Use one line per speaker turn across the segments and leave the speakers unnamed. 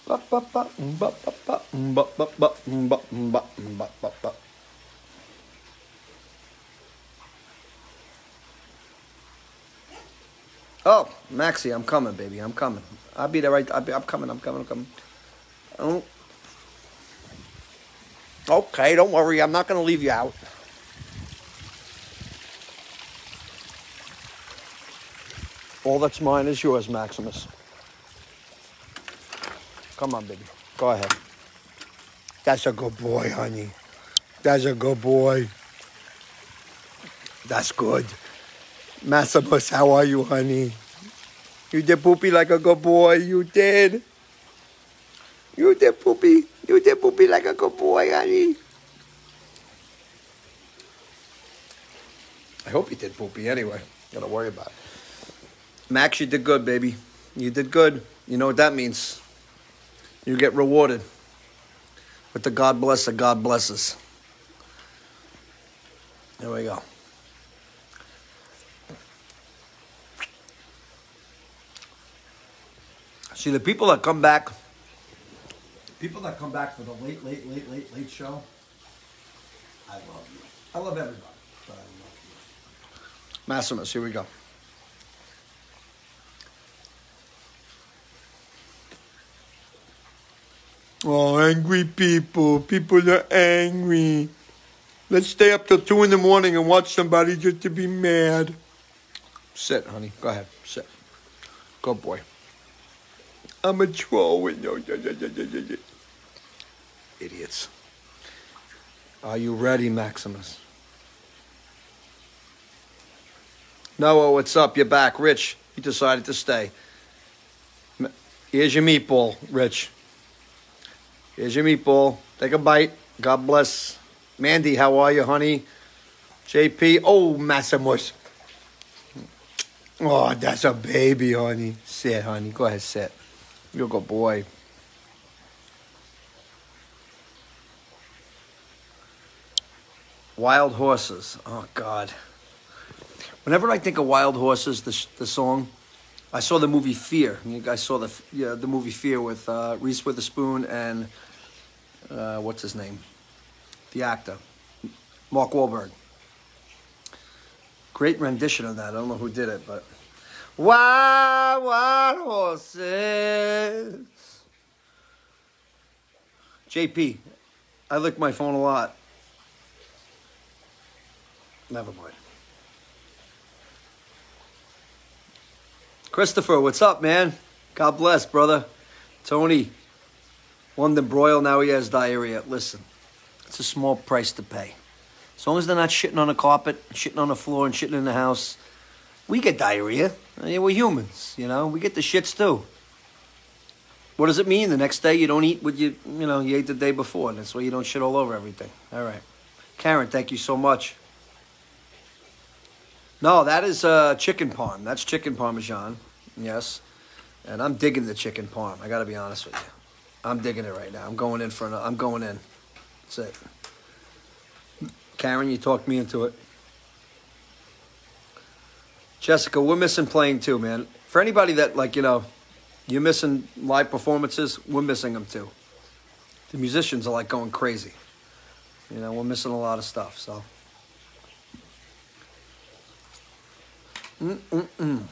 Oh, Maxie, I'm coming, baby. I'm coming. I'll be there right. I'm coming. I'm coming. I'm coming. Oh. Okay, don't worry. I'm not going to leave you out. All that's mine is yours, Maximus. Come on, baby. Go ahead. That's a good boy, honey. That's a good boy. That's good. Maximus, how are you, honey? You did poopy like a good boy. You did. You did poopy. You did poopy like a good boy, honey. I hope you did poopy anyway. Gotta worry about it. Max, you did good, baby. You did good. You know what that means. You get rewarded with the God bless the God blesses. There we go. See, the people that come back for the late show, I love you. I love everybody, but I love you. Maximus, here we go. Oh, angry people. People are angry. Let's stay up till 2 in the morning and watch somebody just to be mad. Sit, honey. Go ahead. Sit. Good boy. I'm a troll with no... Idiots. Are you ready, Maximus? Noah, what's up? You're back. Rich, you decided to stay. Here's your meatball, Rich. Here's your meatball. Take a bite. God bless. Mandy, how are you, honey? JP. Oh, Maximus. Oh, that's a baby, honey. Sit, honey. Go ahead, sit. You're a good boy. Wild Horses. Oh, God. Whenever I think of Wild Horses, the song, I saw the movie Fear. You guys saw the movie Fear with Reese Witherspoon and what's his name? The actor, Mark Wahlberg. Great rendition of that. I don't know who did it, but Wild Horses. JP, I lick my phone a lot. Never mind. Christopher, what's up, man? God bless, brother. Tony, London broil, now he has diarrhea. Listen, it's a small price to pay. As long as they're not shitting on the carpet, shitting on the floor, and shitting in the house, we get diarrhea. I mean, we're humans, you know? We get the shits too. What does it mean? The next day you don't eat what you ate the day before. That's why you don't shit all over everything. All right. Karen, thank you so much. No, that is chicken parm. That's chicken parmesan, yes. And I'm digging the chicken parm. I got to be honest with you. I'm digging it right now. I'm going in. That's it. Karen, you talked me into it. Jessica, we're missing playing too, man. For anybody that, you're missing live performances, we're missing them too. The musicians are going crazy. We're missing a lot of stuff, so. All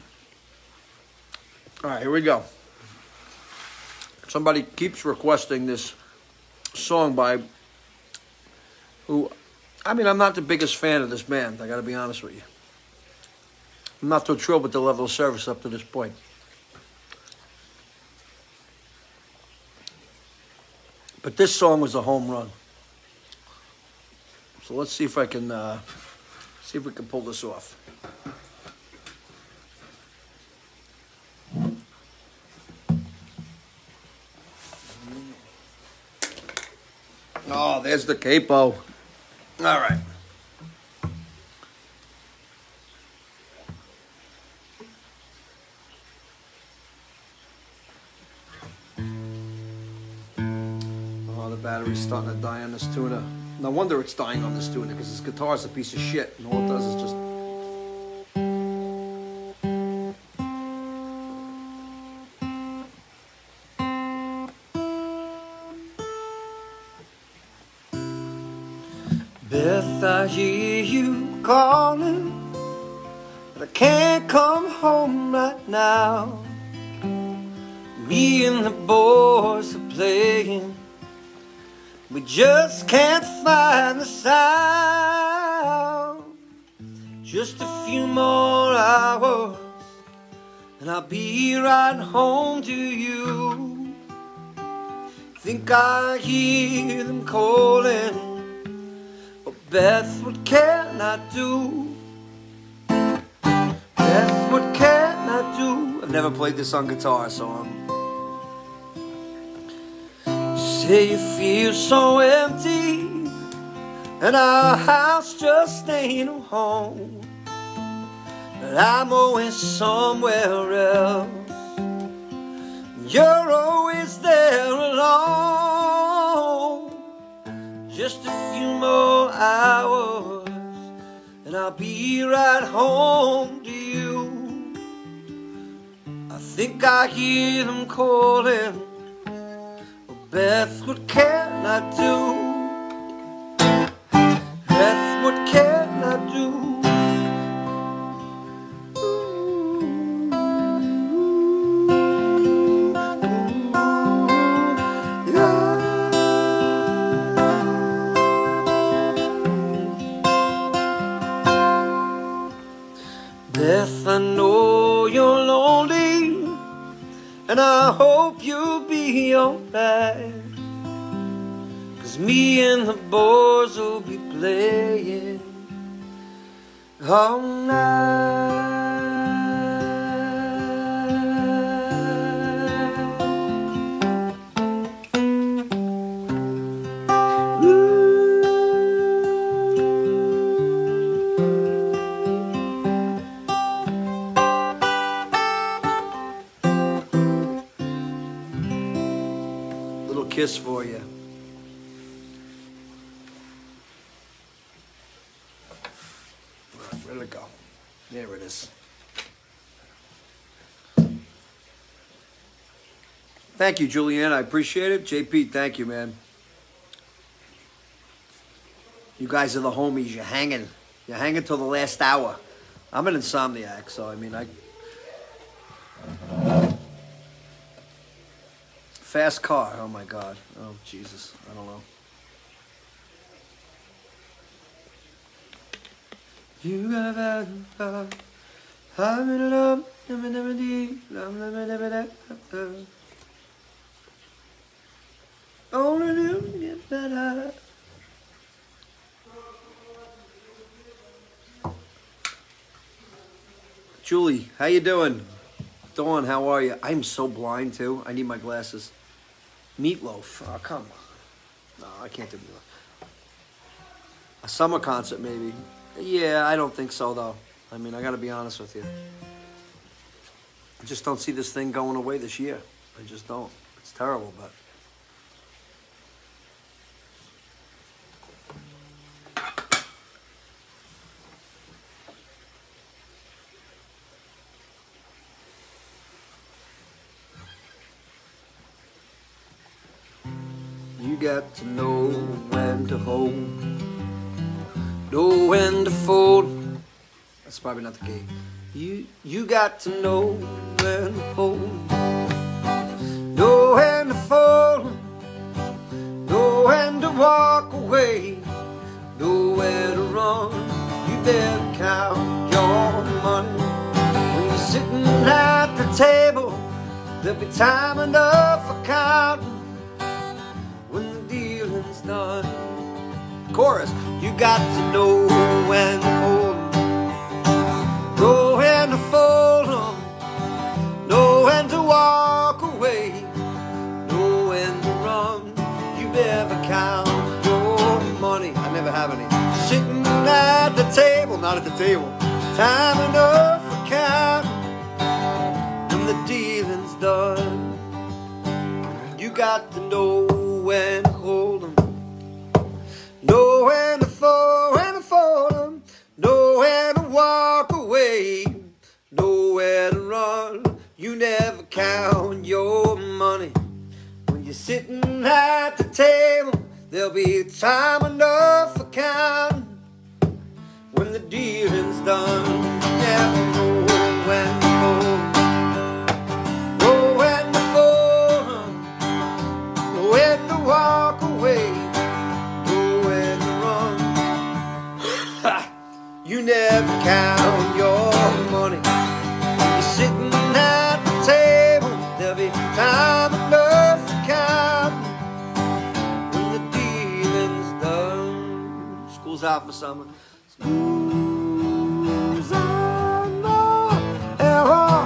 right, here we go. Somebody keeps requesting this song by who, I'm not the biggest fan of this band. I got to be honest with you. I'm not too thrilled with the level of service up to this point. But this song was a home run. So let's see if I can pull this off. Oh, there's the capo. All right. Oh, the battery's starting to die on this tuner. No wonder it's dying on this tuner, because this guitar is a piece of shit, and all it does is just... Beth, I hear you calling, but I can't come home right now. Me and the boys are playing, we just can't find the sound. Just a few more hours and I'll be right home to you. Think I hear them calling, but Beth, what can I do? Beth, what can I do? I've never played this on guitar, so say you feel so empty and our house just ain't a home, but I'm always somewhere else. You're always there alone. Just a few more hours and I'll be right home to you. I think I hear them calling, Beth, what can I do? Beth, what can I do? Beth, I know you're lonely, and I hope you'll be alright, 'cause me and the boys will be playing all night. Little kiss for you. Where'd it go? There it is. Thank you, Julianne. I appreciate it. JP, thank you, man. You guys are the homies. You're hanging. You're hanging till the last hour. I'm an insomniac, so I mean, Fast car. Oh, my God. Oh, Jesus. I don't know. You got I'm in love. Only you get better. Julie, how you doing? Dawn, how are you? I'm so blind too. I need my glasses. Meatloaf. Oh, come on. No, I can't do Meatloaf. A summer concert, maybe. Yeah, I don't think so, though. I mean, I got to be honest with you. I just don't see this thing going away this year. I just don't. It's terrible, but... You got to know when to hold, know when to fold. That's probably not the key. You got to know when to hold, know when to fold, know when to walk away, know where to run. You better count your money. When you're sitting at the table, there'll be time enough for counting. When the dealing's done, chorus. You got to know when to hold 'em, know when to fold 'em, know when to walk away, know when to run. You better count your money. I never have any. Sitting at the table, not at the table. Time enough for counting. When the dealing's done, you got to know when to hold 'em, know when to fold, em, know when to walk away, know where to run. You never count your money. When you're sitting at the table, there'll be time enough for count when the dealing's done. Never know when to fold, know when to fold, know when to walk away, know when to run. You never count your money. You're sitting at the table, there'll be time enough to count when the dealing's done. School's out for summer. School's out for error.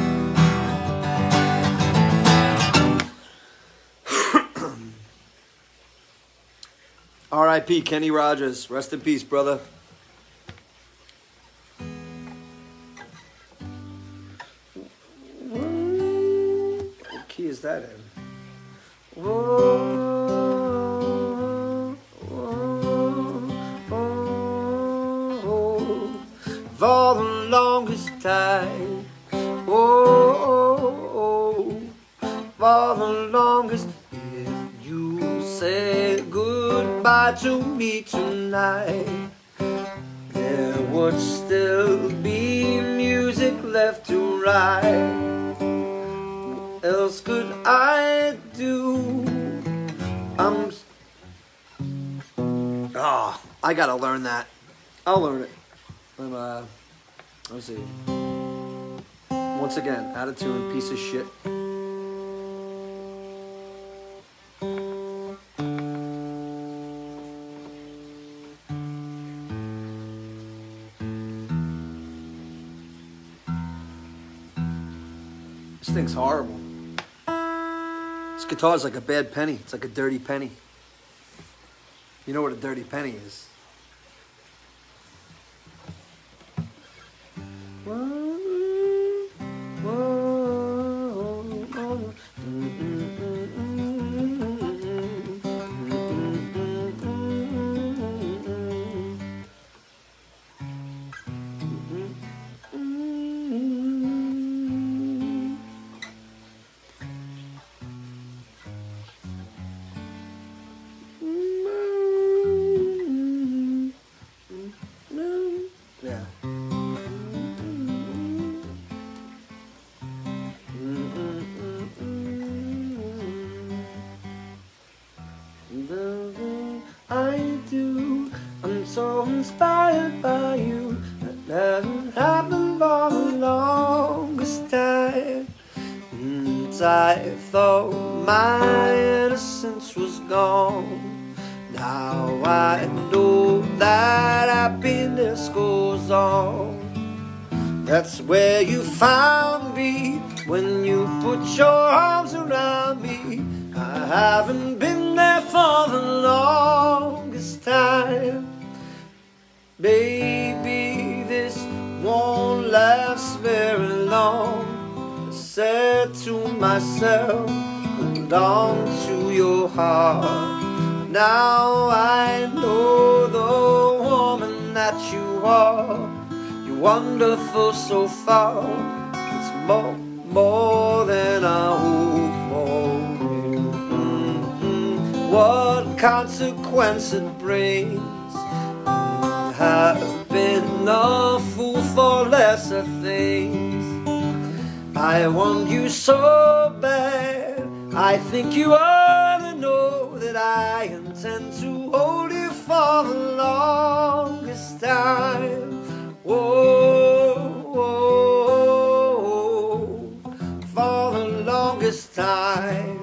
R.I.P. Kenny Rogers. Rest in peace, brother. What key is that in? Whoa, whoa, whoa. For the longest time, oh, for the longest, if you said goodbye to me tonight, there would still be music left to write. What else could I do? I gotta learn that. I'll learn it. Let's see. Once again, out of tune, piece of shit. This thing's horrible. This guitar is like a bad penny. It's like a dirty penny. You know what a dirty penny is? So inspired by you, that hasn't happened for the longest time. I thought my innocence was gone. Now I know that happiness goes on. That's where you found me when you put your arms around me. I haven't been there for the longest time. Baby, this won't last very long. I said to myself, hold on to your heart. Now I know the woman that you are. You're wonderful so far. It's more than I hope for you. What consequence it brings. I've been a fool for lesser things. I want you so bad. I think you ought to know that I intend to hold you for the longest time. Whoa, whoa, for the longest time.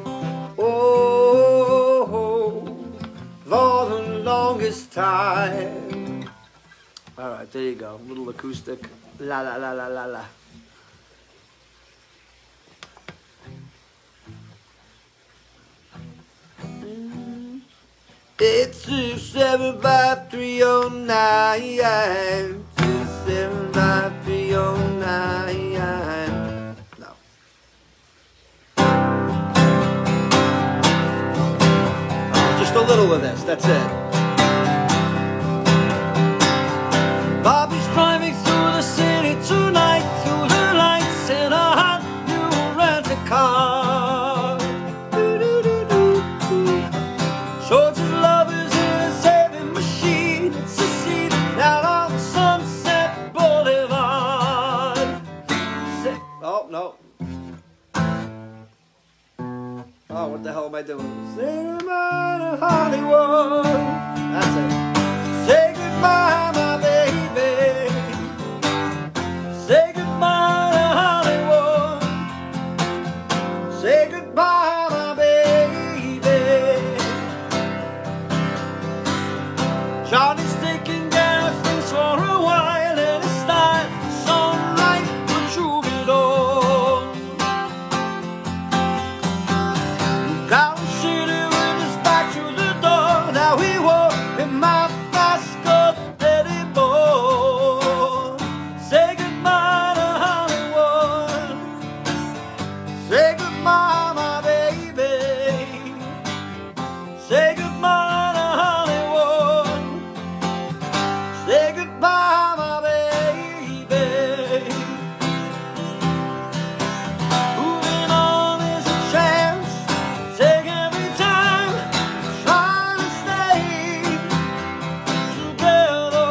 Oh, for the longest time. All right, there you go. A little acoustic. La la la la la la. It's 275-309. 275-309. No. Just a little of this. That's it. Bobby's driving through the city tonight, through the lights in a hot new rent-a-car. Shorts his lovers in a saving machine. Oh, no. Oh, what the hell am I doing? Say goodbye to Hollywood. That's it. Say goodbye, my baby. Say goodbye to Hollywood. Say goodbye, my baby. Johnny's taking care of things for a while, and it's time sunlight for troubadour. Got a city with his back to the door. Now he won't be my mascot anymore. Say goodbye to Hollywood. Say goodbye, my baby. Say goodbye to Hollywood. Say goodbye, my baby. Moving on is a chance. Take every time, try to stay together.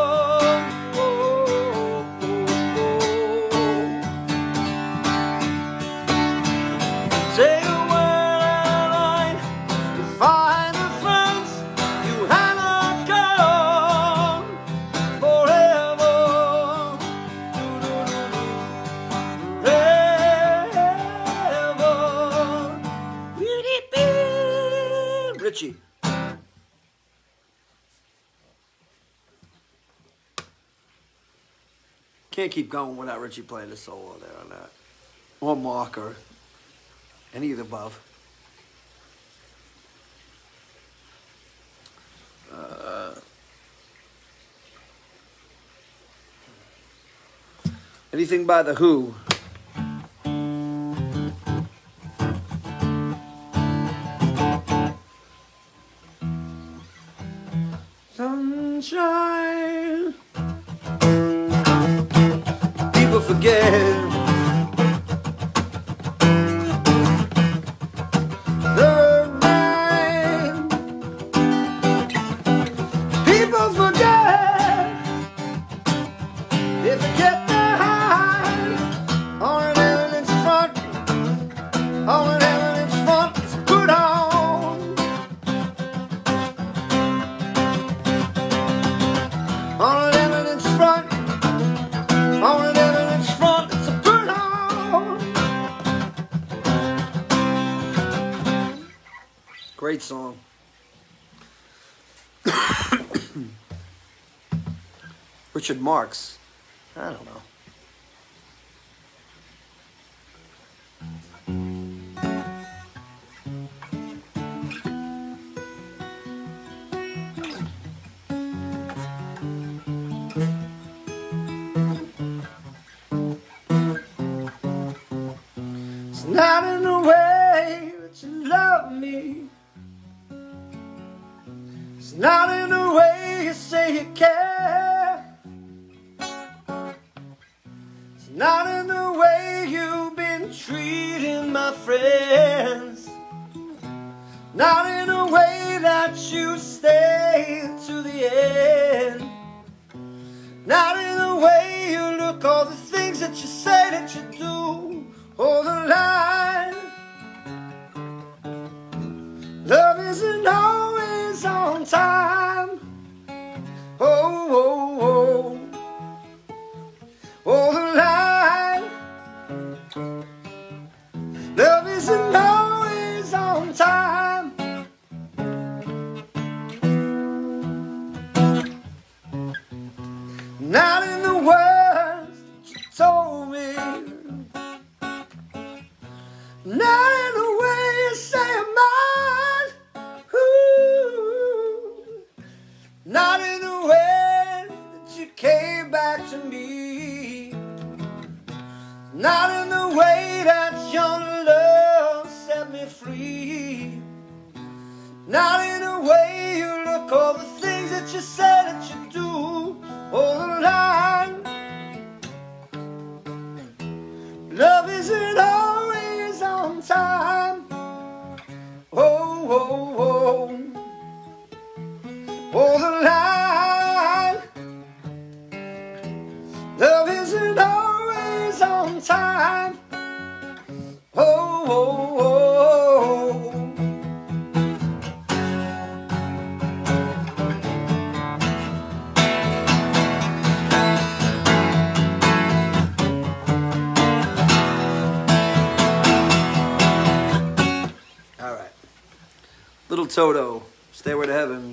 Say a word and line to find the friends you have not got forever. Forever. Richie. Can't keep going without Richie playing the solo there on that. Or Mark, or any of the above. Anything by The Who. Sunshine. People forget the night. People forget. They forget the high on an evidence front. On an evidence front is put on. On an evidence front. On an evidence front, it's a put on. Great song. Richard Marx. I don't know. It's not in the way that you love me. It's not in the way you say you care. It's not in the way you've been treating my friends. Not in the way that you stay to the end. Not in the way you look, all the things that you say that you do, all the line. Love isn't always on time. Oh, oh, oh. All the line. Love isn't always on time. Not in the words that you told me. Not in the way you say I'm mine. Ooh. Not in the way that you came back to me. Not in the way that your love set me free. Not in the way you look, all the things that you say that you do, all the line. Love isn't always on time. Oh, oh, oh. Oh, the line. Love isn't always on one time. Oh, oh, oh. All right. Little Toto, Stairway to Heaven.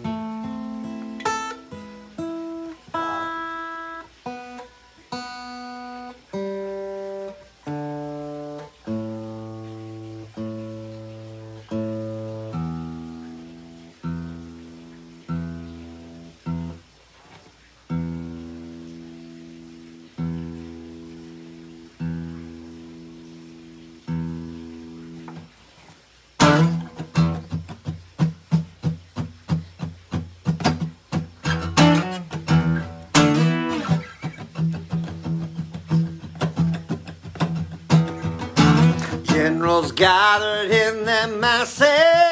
Generals gathered in their masses,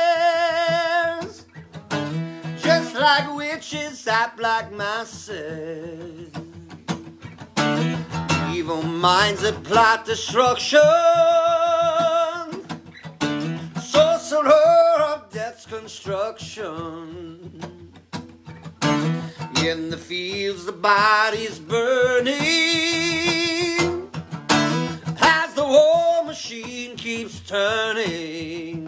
just like witches at black masses. Evil minds that plot destruction, sorcerer of death's construction. In the fields the bodies burning, as the war machine keeps turning.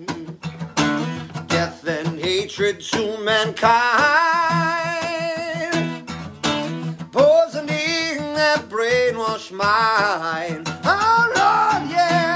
Death and hatred to mankind, poisoning their brainwashed mind. Oh Lord, yeah.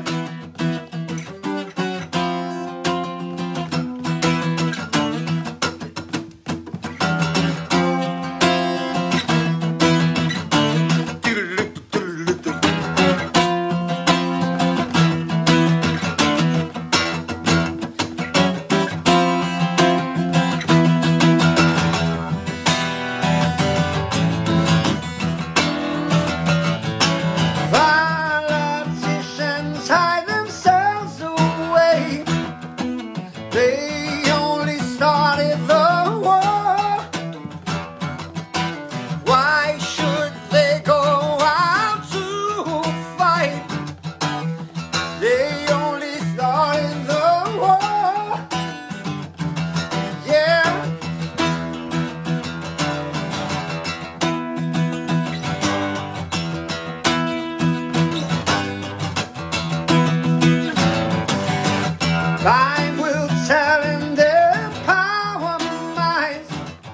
Time will tell in their power minds,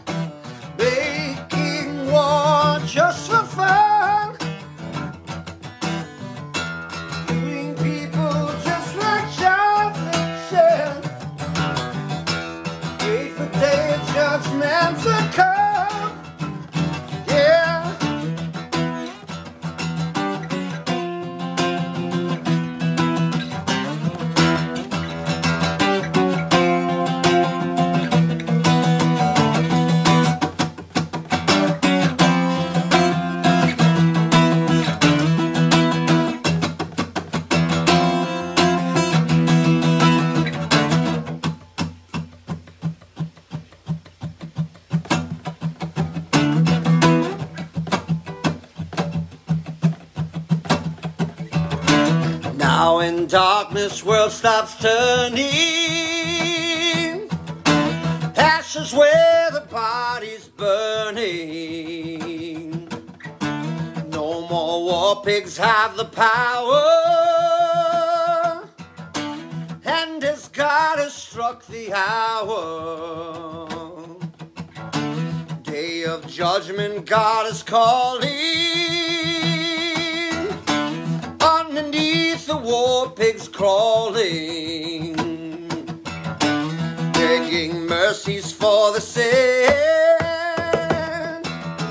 making war just for fun, doing people just like chocolate shell. Wait for day of judgment to come, yeah. Now in darkness world stops turning, ashes where the body's burning. No more war pigs have the power, and as God has struck the hour, day of judgment God is calling. Underneath the war pigs crawling, begging mercies for the sand.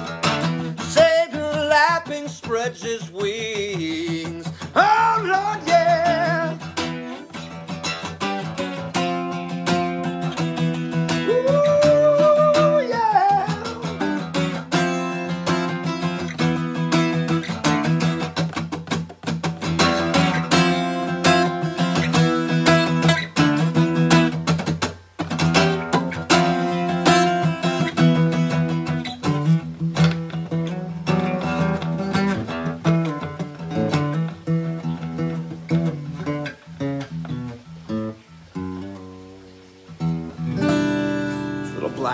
Satan lapping spreads his wings. Oh Lord, yeah. Ooh, yeah.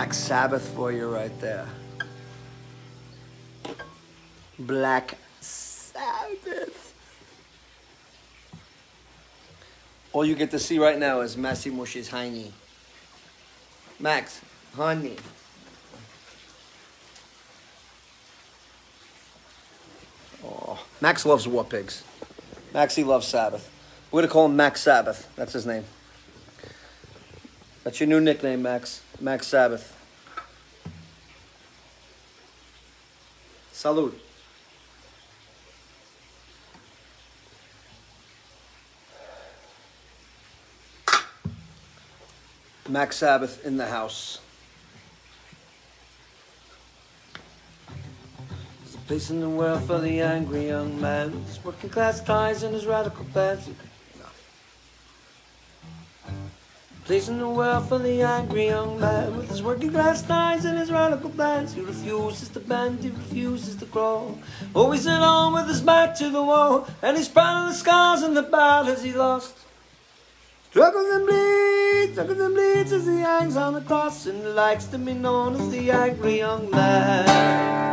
Black Sabbath for you right there. Black Sabbath. All you get to see right now is Massey Mush's hiney. Max, honey. Oh, Max loves war pigs. Maxie loves Sabbath. We're gonna call him Max Sabbath. That's his name. That's your new nickname, Max. Max Sabbath. Salud. Max Sabbath in the house. There's a place in the world for the angry young man with his working class ties and his radical pants. Place in the world for the angry young man with his working class ties and his radical plans. He refuses to bend, he refuses to crawl. Always at home with his back to the wall, and he's proud of the scars and the battles he lost. Struggles and bleeds as he hangs on the cross, and he likes to be known as the angry young man.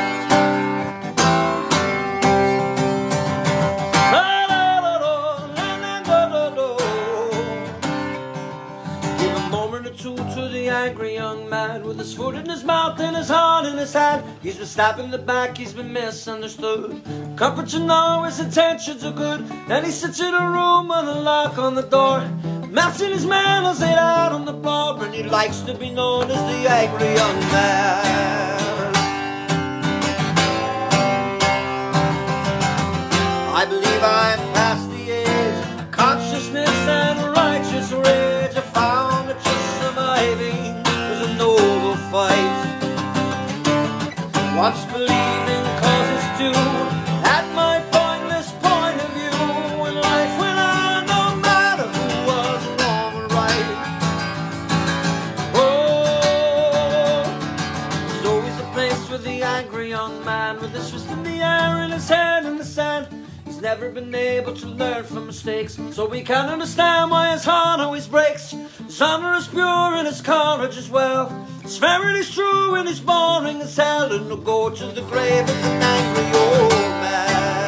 To the angry young man with his foot in his mouth and his heart in his hand. He's been stabbed in the back, he's been misunderstood. Comfort to know his intentions are good, and he sits in a room with a lock on the door. Maps in his manners laid out on the floor, and he likes to be known as the angry young man. I believe I'm past the age of consciousness and righteous rage. I found that just surviving was a noble fight. Once believing causes too, at my pointless point of view, when life went on, no matter who was wrong or right. Oh, there's always a place for the angry young man with his fist in the air and his head in the sand. He's never been able to learn from mistakes, so we can't understand why his heart always breaks. His honor is pure and his courage as well. His spirit is true and he's boring as hell, and he'll go to the grave as an angry old man.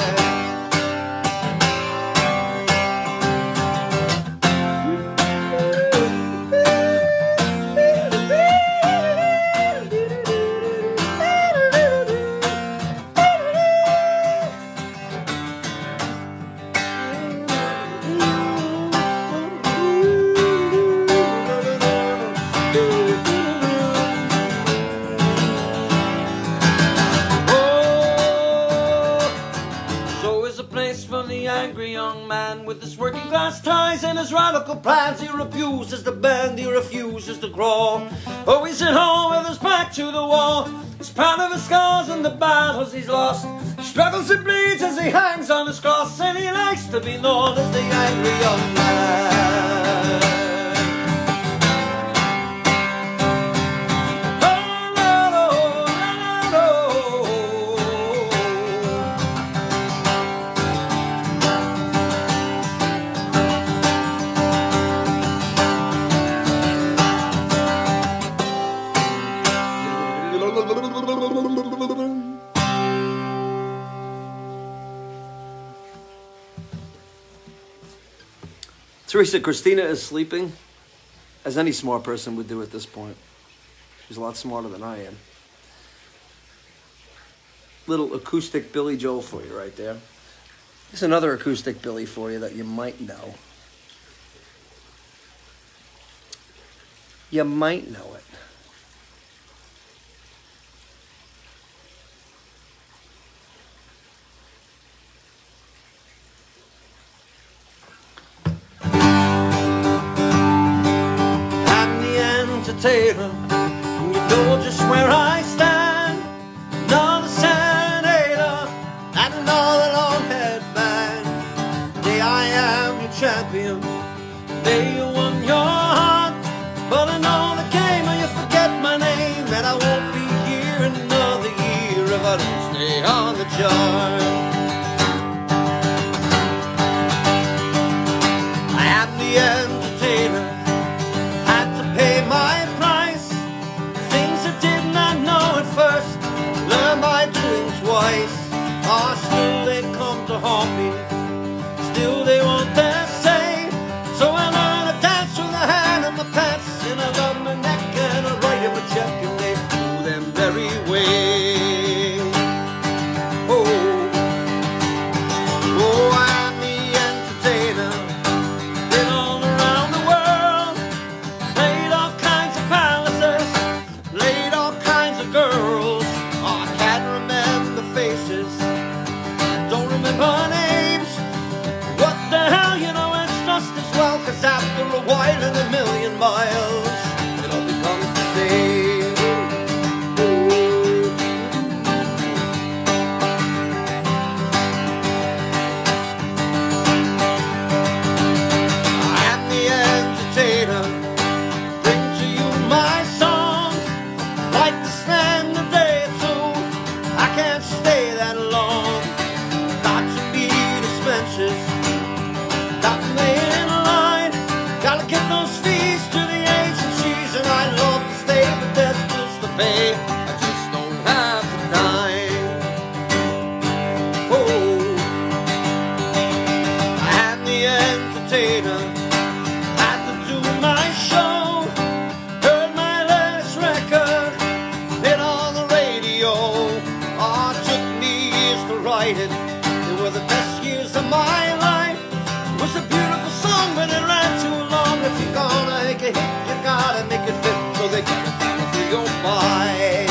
Angry young man with his working class ties and his radical plans. He refuses to bend, he refuses to crawl. Always at home with his back to the wall. He's proud of his scars and the battles he's lost. He struggles and bleeds as he hangs on his cross, and he likes to be known as the angry young man. Teresa, Christina is sleeping, as any smart person would do at this point. She's a lot smarter than I am. Little acoustic Billy Joel for you right there. Here's another acoustic Billy for you that you might know. You might know it. Taylor, you know just where I stand. Another senator and another long-haired man. Today I am your champion. Today you won your heart, but I know the game and you forget my name, and I won't be here in another year if I don't stay on the chart. I am the entertainer. Had to pay my me. Still they want the same. So I learn to dance with a hand in my pants, and I love my neck, and I write him a check, and they do them very way. Oh, oh, I'm the entertainer. Been all around the world, played all kinds of palaces, played all kinds of girls. Oh, I can't remember faces, don't remember names. What the hell, you know, it's just as well, 'cause after a while and a million miles, it all becomes the same. I'm the entertainer, bring to you my songs, like to spend a day or two. I can't stay that long, got to meet expenses, got to lay in line, gotta get those fees to the agencies, and I'd love to stay, but there's just the pay, I just don't have the time. Oh, I'm the entertainer, had to do my show, heard my latest record, been on the radio. Oh, it took me years to write it, they were the best years of my life. It was a beautiful song, but it ran too long. If you're gonna make a hit, you gotta make it fit, so they got it down to 305.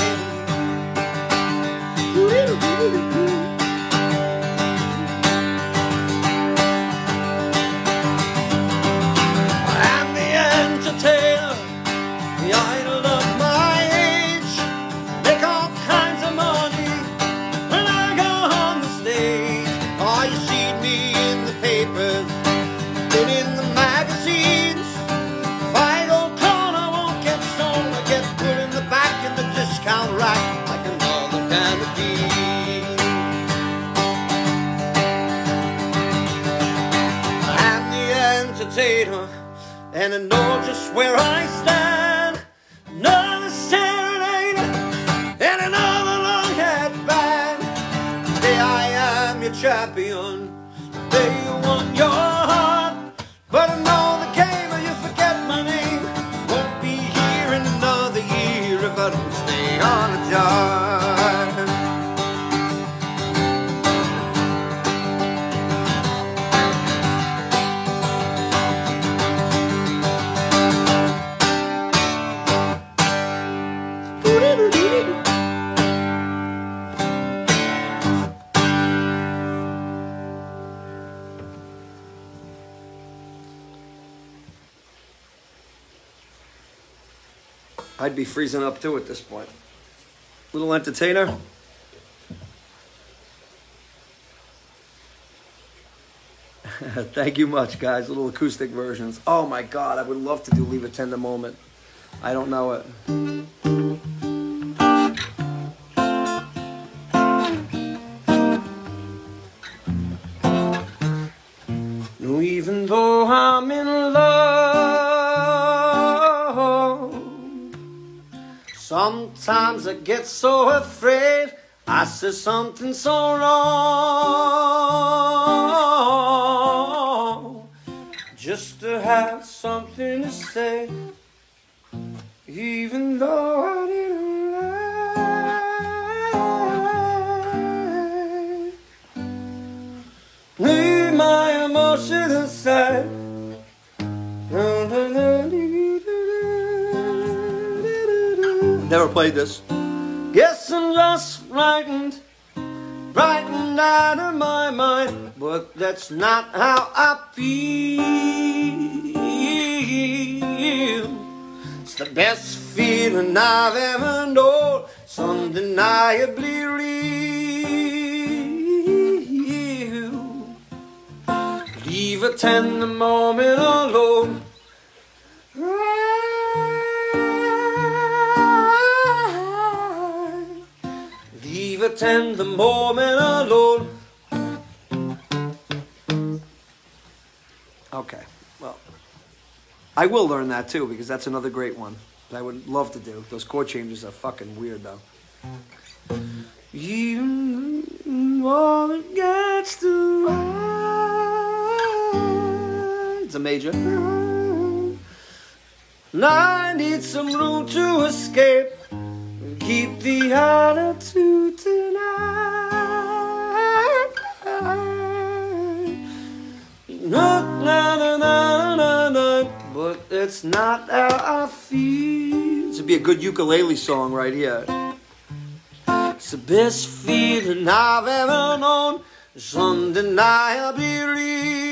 I'm the entertainer, the idol of my age, make all kinds of money when I go on the stage. Oh, you see me in the papers, been in the magazines. If I go cold, I won't get stoned, I get put in the back in the discount rack like another can of beans. I'm the entertainer, and I know just where I stand. Another serenade and another long-haired band. Today I am your champion, today you want your heart, but I know the game or you forget my name. Won't be here in another year if I don't stay on a jar. I'd be freezing up too at this point. Little entertainer. Thank you much, guys. Little acoustic versions. Oh my God, I would love to do Leave a Tender Moment. I don't know it. No, even though I'm in love, sometimes I get so afraid I say something so wrong, just to have something to say, even though I didn't lie. Leave my emotions aside. Never played this. Guess I'm just frightened out of my mind, but that's not how I feel. It's the best feeling I've ever known, it's undeniably real. Leave a tender moment alone. Leave a tender moment alone. Okay, well, I will learn that too, because that's another great one that I would love to do. Those chord changes are fucking weird though. Even war against the world. It's a major. And I need some room to escape and keep the attitude tonight. Na, na, na, na, na, na. But it's not how I feel. This would be a good ukulele song right here. It's the best feeling I've ever known. It's undeniably.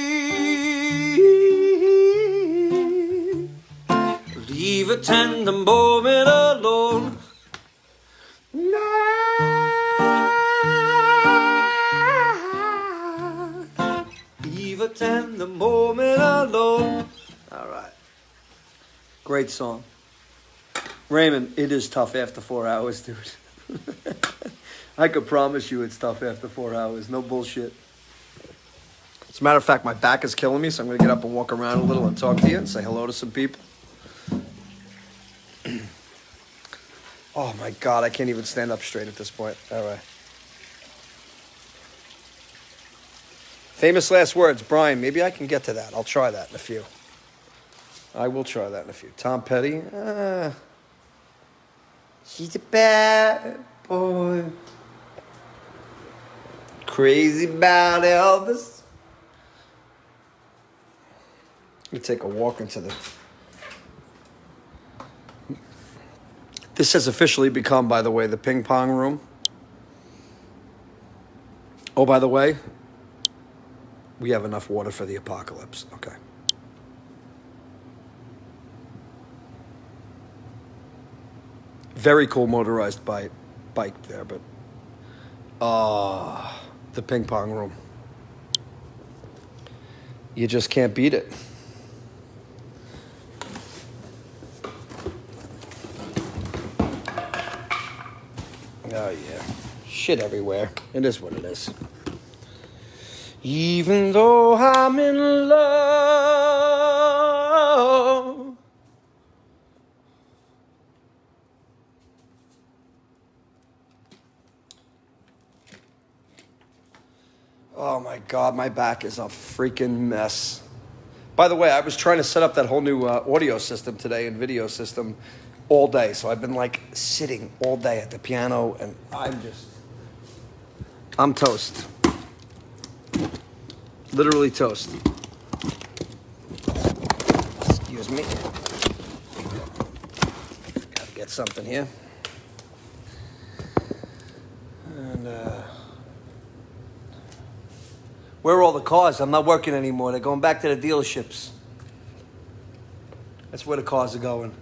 Leave a tender moment alone. Leave a tender moment alone. All right. Great song. Raymond, it is tough after 4 hours, dude. I could promise you it's tough after 4 hours. No bullshit. As a matter of fact, my back is killing me, so I'm going to get up and walk around a little and talk to you and say hello to some people. Oh, my God. I can't even stand up straight at this point. All right. Famous last words. Brian, maybe I can get to that. I'll try that in a few. I will try that in a few. Tom Petty. He's a bad boy. Crazy about Elvis. Let me take a walk into the... This has officially become, by the way, the ping pong room. Oh, by the way, we have enough water for the apocalypse. Okay. Very cool motorized bike there, but the ping pong room. You just can't beat it. Oh yeah, shit everywhere. It is what it is. Even though I'm in love. Oh my God, my back is a freaking mess. By the way, I was trying to set up that whole new audio system today and video system all day. So I've been like sitting all day at the piano and I'm toast. Literally toast. Excuse me. Gotta get something here. And where are all the cars? I'm not working anymore. They're going back to the dealerships. That's where the cars are going.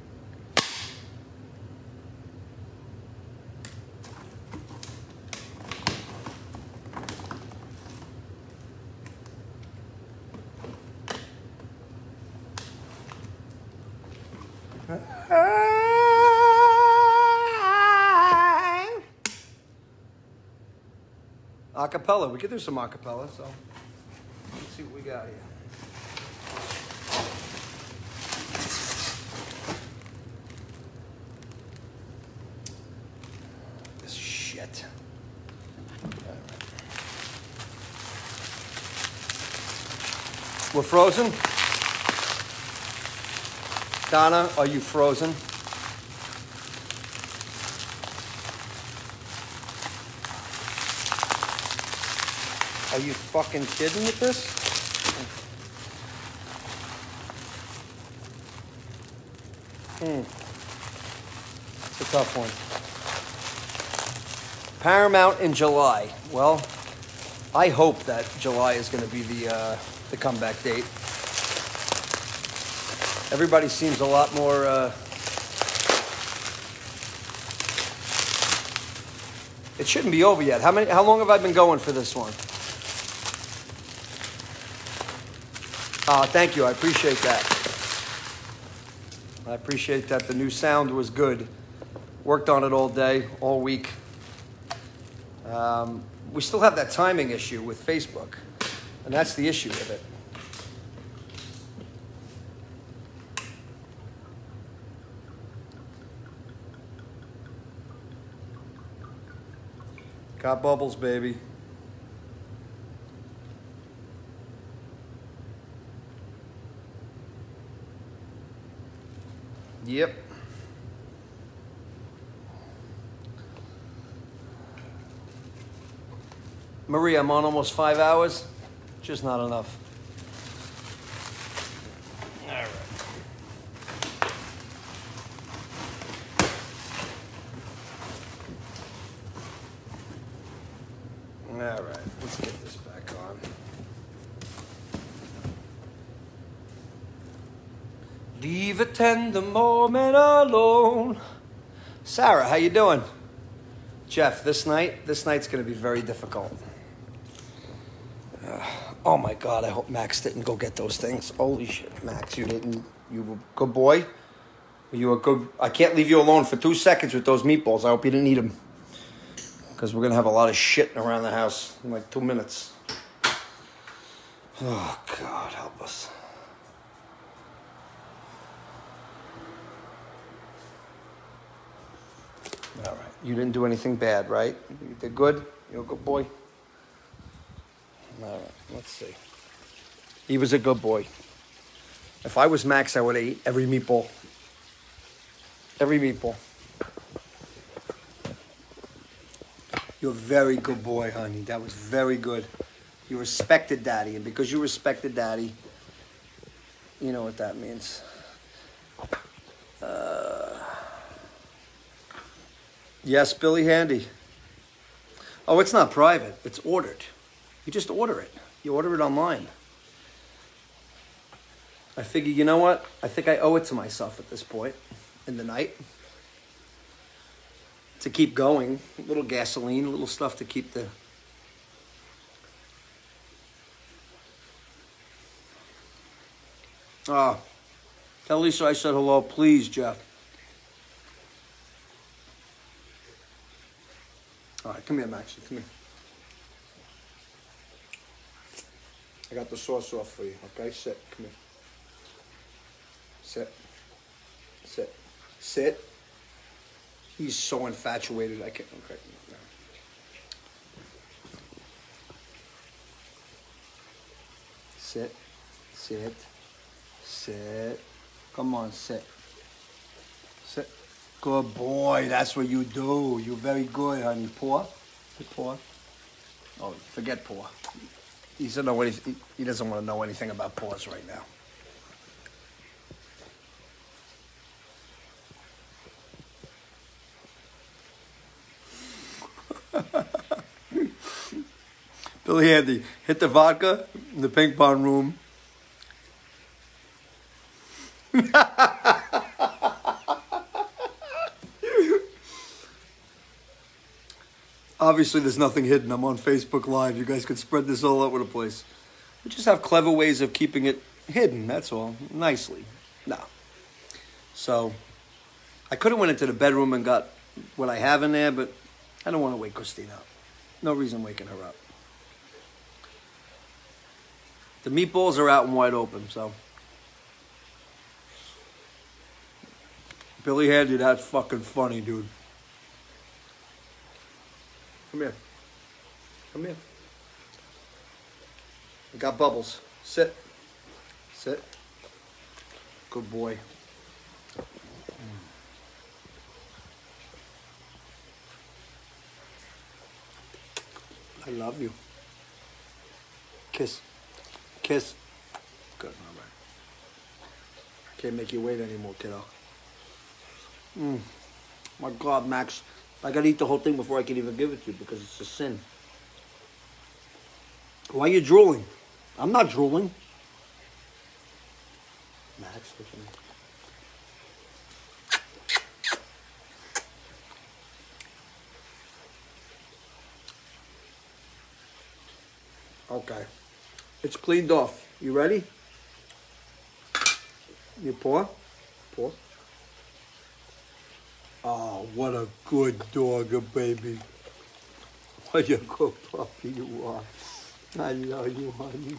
Acapella. We could do some acapella, so let's see what we got here. This shit. All right. We're frozen? Donna, are you frozen? Are you fucking kidding with this? It's a tough one. Paramount in July. Well, I hope that July is going to be the comeback date. Everybody seems a lot more... It shouldn't be over yet. How long have I been going for this one? Thank you. I appreciate that. I appreciate that. The new sound was good. Worked on it all day, all week. We still have that timing issue with Facebook, and that's the issue with it. Got bubbles, baby. Yep. Marie, I'm on almost 5 hours. Just not enough. All right. All right, let's get this back on. Leave a tender moment alone. Sarah, how you doing? Jeff, this night's gonna be very difficult. Oh my God, I hope Max didn't go get those things. Holy shit, Max, you were a good boy. You were good. I can't leave you alone for 2 seconds with those meatballs. I hope you didn't eat them. Because we're gonna have a lot of shit around the house in like 2 minutes. Oh God, help us. All right. You didn't do anything bad, right? You did good? You're a good boy? All right. Let's see. He was a good boy. If I was Max, I would have ate every meatball. Every meatball. You're a very good boy, honey. That was very good. You respected Daddy. And because you respected Daddy, you know what that means. Yes, Billy Handy. Oh, it's not private. It's ordered. You just order it. You order it online. I figure, you know what? I think I owe it to myself at this point in the night to keep going. A little gasoline, a little stuff to keep the... Tell Lisa I said hello, please, Jeff. All right, come here, Max. Come here. I got the sauce off for you, okay? Sit. Come here. Sit. Sit. Sit. He's so infatuated. I can't. Okay. No. Sit. Sit. Sit. Come on, sit. Sit. Good boy. That's what you do. You're very good, honey. Paw. Paw. Oh, forget paw. He doesn't know he doesn't want to know anything about paws right now. Billy Handy, hit the vodka in the ping pong room. Obviously, there's nothing hidden. I'm on Facebook Live. You guys could spread this all over the place. We just have clever ways of keeping it hidden, that's all. Nicely. No. So, I could have went into the bedroom and got what I have in there, but I don't want to wake Christina up. No reason waking her up. The meatballs are out and wide open, so. Billy Handy, that's fucking funny, dude. Come here. Come here. I got bubbles. Sit. Sit. Good boy. I love you. Kiss. Kiss. Good, all right. Can't make you wait anymore, kiddo. My God, Max. I gotta eat the whole thing before I can even give it to you because it's a sin. Why are you drooling? I'm not drooling. Max, what you mean? Okay. It's cleaned off. You ready? You pour? Pour. Oh, what a good dog, baby. What a good puppy you are. I love you, honey.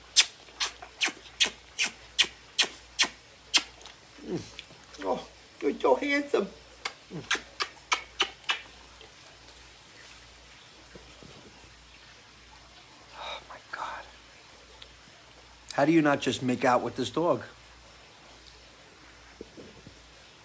Oh, you're so handsome. Oh, my God. How do you not just make out with this dog?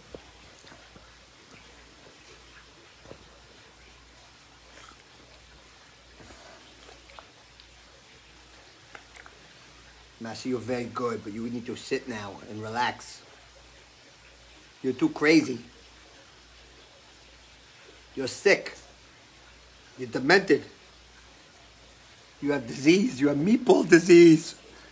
Massey, you're very good, but you need to sit now and relax. You're too crazy. You're sick. You're demented. You have disease. You have meatball disease.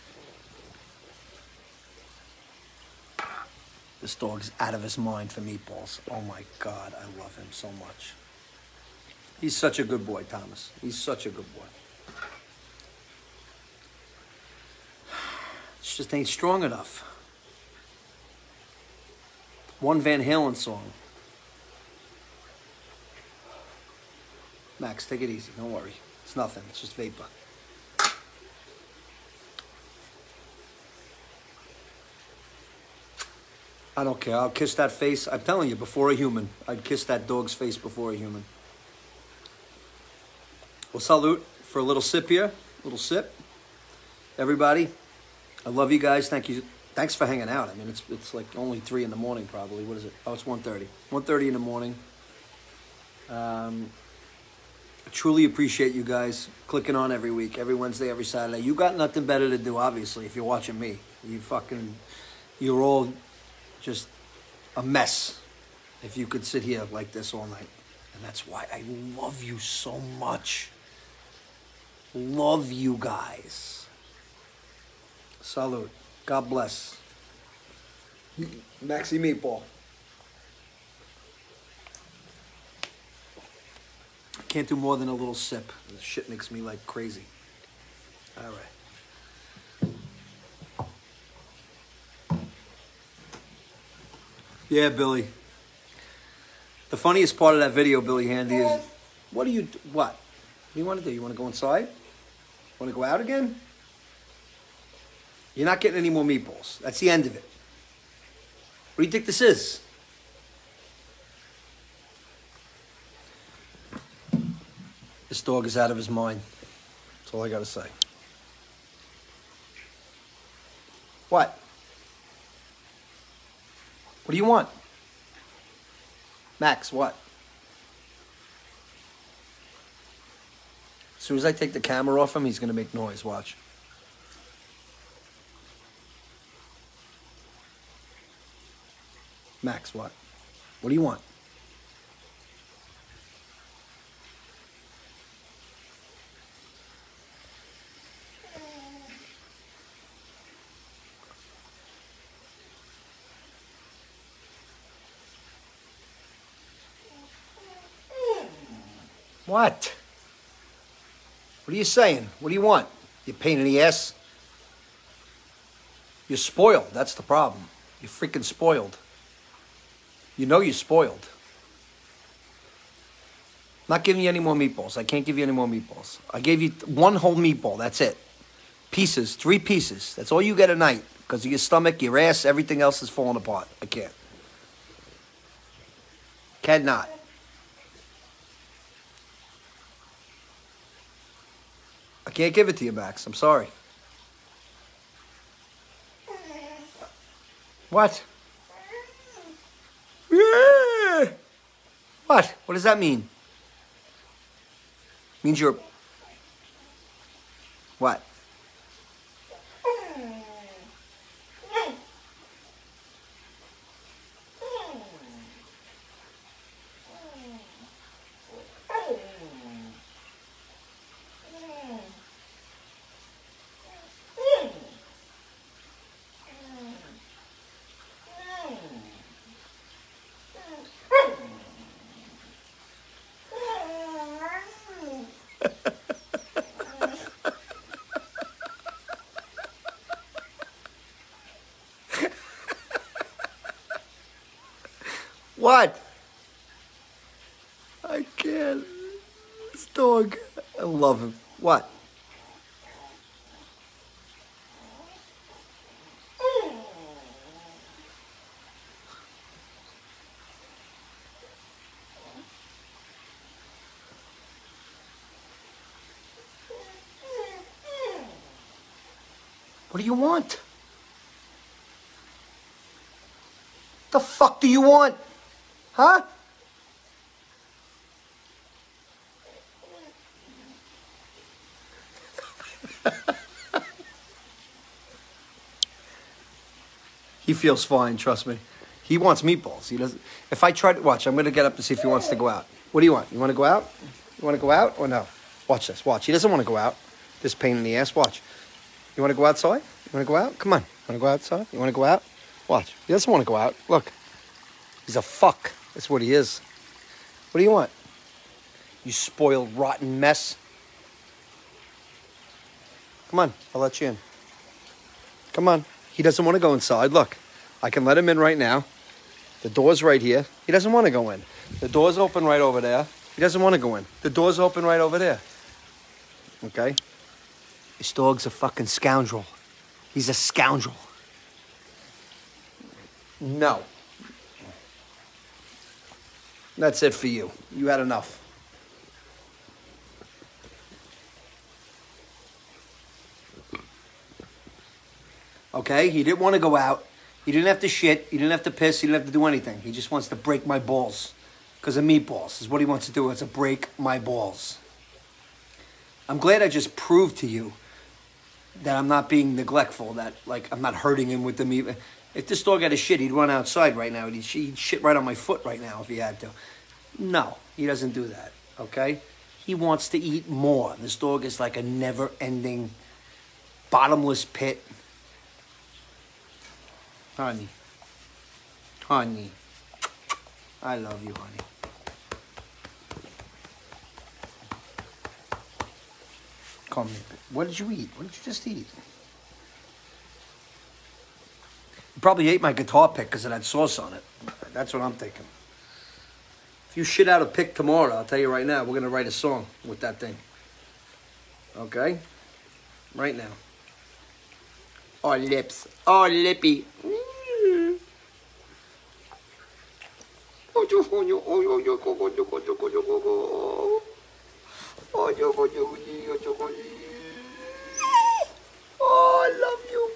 This dog's out of his mind for meatballs. Oh my God, I love him so much. He's such a good boy, Thomas. He's such a good boy. It just ain't strong enough. One Van Halen song. Max, take it easy. Don't worry. It's nothing. It's just vapor. I don't care. I'll kiss that face. I'm telling you, before a human. I'd kiss that dog's face before a human. Well, salute for a little sip here. A little sip. Everybody, I love you guys. Thank you. Thanks for hanging out. I mean, it's like only 3 in the morning probably. What is it? Oh, it's 1:30. 1:30 in the morning. I truly appreciate you guys clicking on every week, every Wednesday, every Saturday. You got nothing better to do, obviously, if you're watching me. You're all just a mess if you could sit here like this all night. And that's why I love you so much. Love you guys. Salute. God bless. Maxi Meatball. I can't do more than a little sip. This shit makes me like crazy. All right. Yeah, Billy. The funniest part of that video, Billy Handy, is what? What do you want to do? You want to go inside? Want to go out again? You're not getting any more meatballs. That's the end of it. What do you think this is? This dog is out of his mind. That's all I got to say. What? What do you want? Max, what? As soon as I take the camera off him, he's going to make noise. Watch. Max, what? What do you want? What? What are you saying? What do you want? You pain in the ass? You're spoiled. That's the problem. You're freaking spoiled. You know you're spoiled. I'm not giving you any more meatballs. I can't give you any more meatballs. I gave you 1 whole meatball. That's it. Pieces. 3 pieces. That's all you get a night. Because of your stomach, your ass, everything else is falling apart. I can't. Cannot. I can't give it to you, Max. I'm sorry. What? What? What does that mean? Means you're... What? What? I can't. This dog, I love him. What? What do you want? The fuck do you want? Huh? He feels fine, trust me. He wants meatballs. He doesn't. If I try to watch, I'm going to get up to see if he wants to go out. What do you want? You want to go out? You want to go out or no? Watch this. Watch. He doesn't want to go out. This pain in the ass. Watch. You want to go outside? You want to go out? Come on. You want to go outside? You want to go out? Watch. He doesn't want to go out. Look. He's a fuck. That's what he is. What do you want? You spoiled, rotten mess. Come on. I'll let you in. Come on. He doesn't want to go inside. Look. I can let him in right now. The door's right here. He doesn't want to go in. The door's open right over there. He doesn't want to go in. The door's open right over there. Okay? This dog's a fucking scoundrel. He's a scoundrel. No. That's it for you. You had enough. Okay? He didn't want to go out. He didn't have to shit. He didn't have to piss. He didn't have to do anything. He just wants to break my balls. Because of meatballs is what he wants to do. It's to break my balls. I'm glad I just proved to you that I'm not being neglectful, that like I'm not hurting him with the meat. If this dog had a shit, he'd run outside right now. He'd shit right on my foot right now if he had to. No, he doesn't do that, okay? He wants to eat more. This dog is like a never-ending, bottomless pit. Honey. Honey. I love you, honey. Come here. What did you eat? What did you just eat? You probably ate my guitar pick because it had sauce on it. That's what I'm thinking. If you shit out a pick tomorrow, I'll tell you right now, we're going to write a song with that thing. Okay? Right now. Oh, lips. Oh, lippy. Oh, I love you.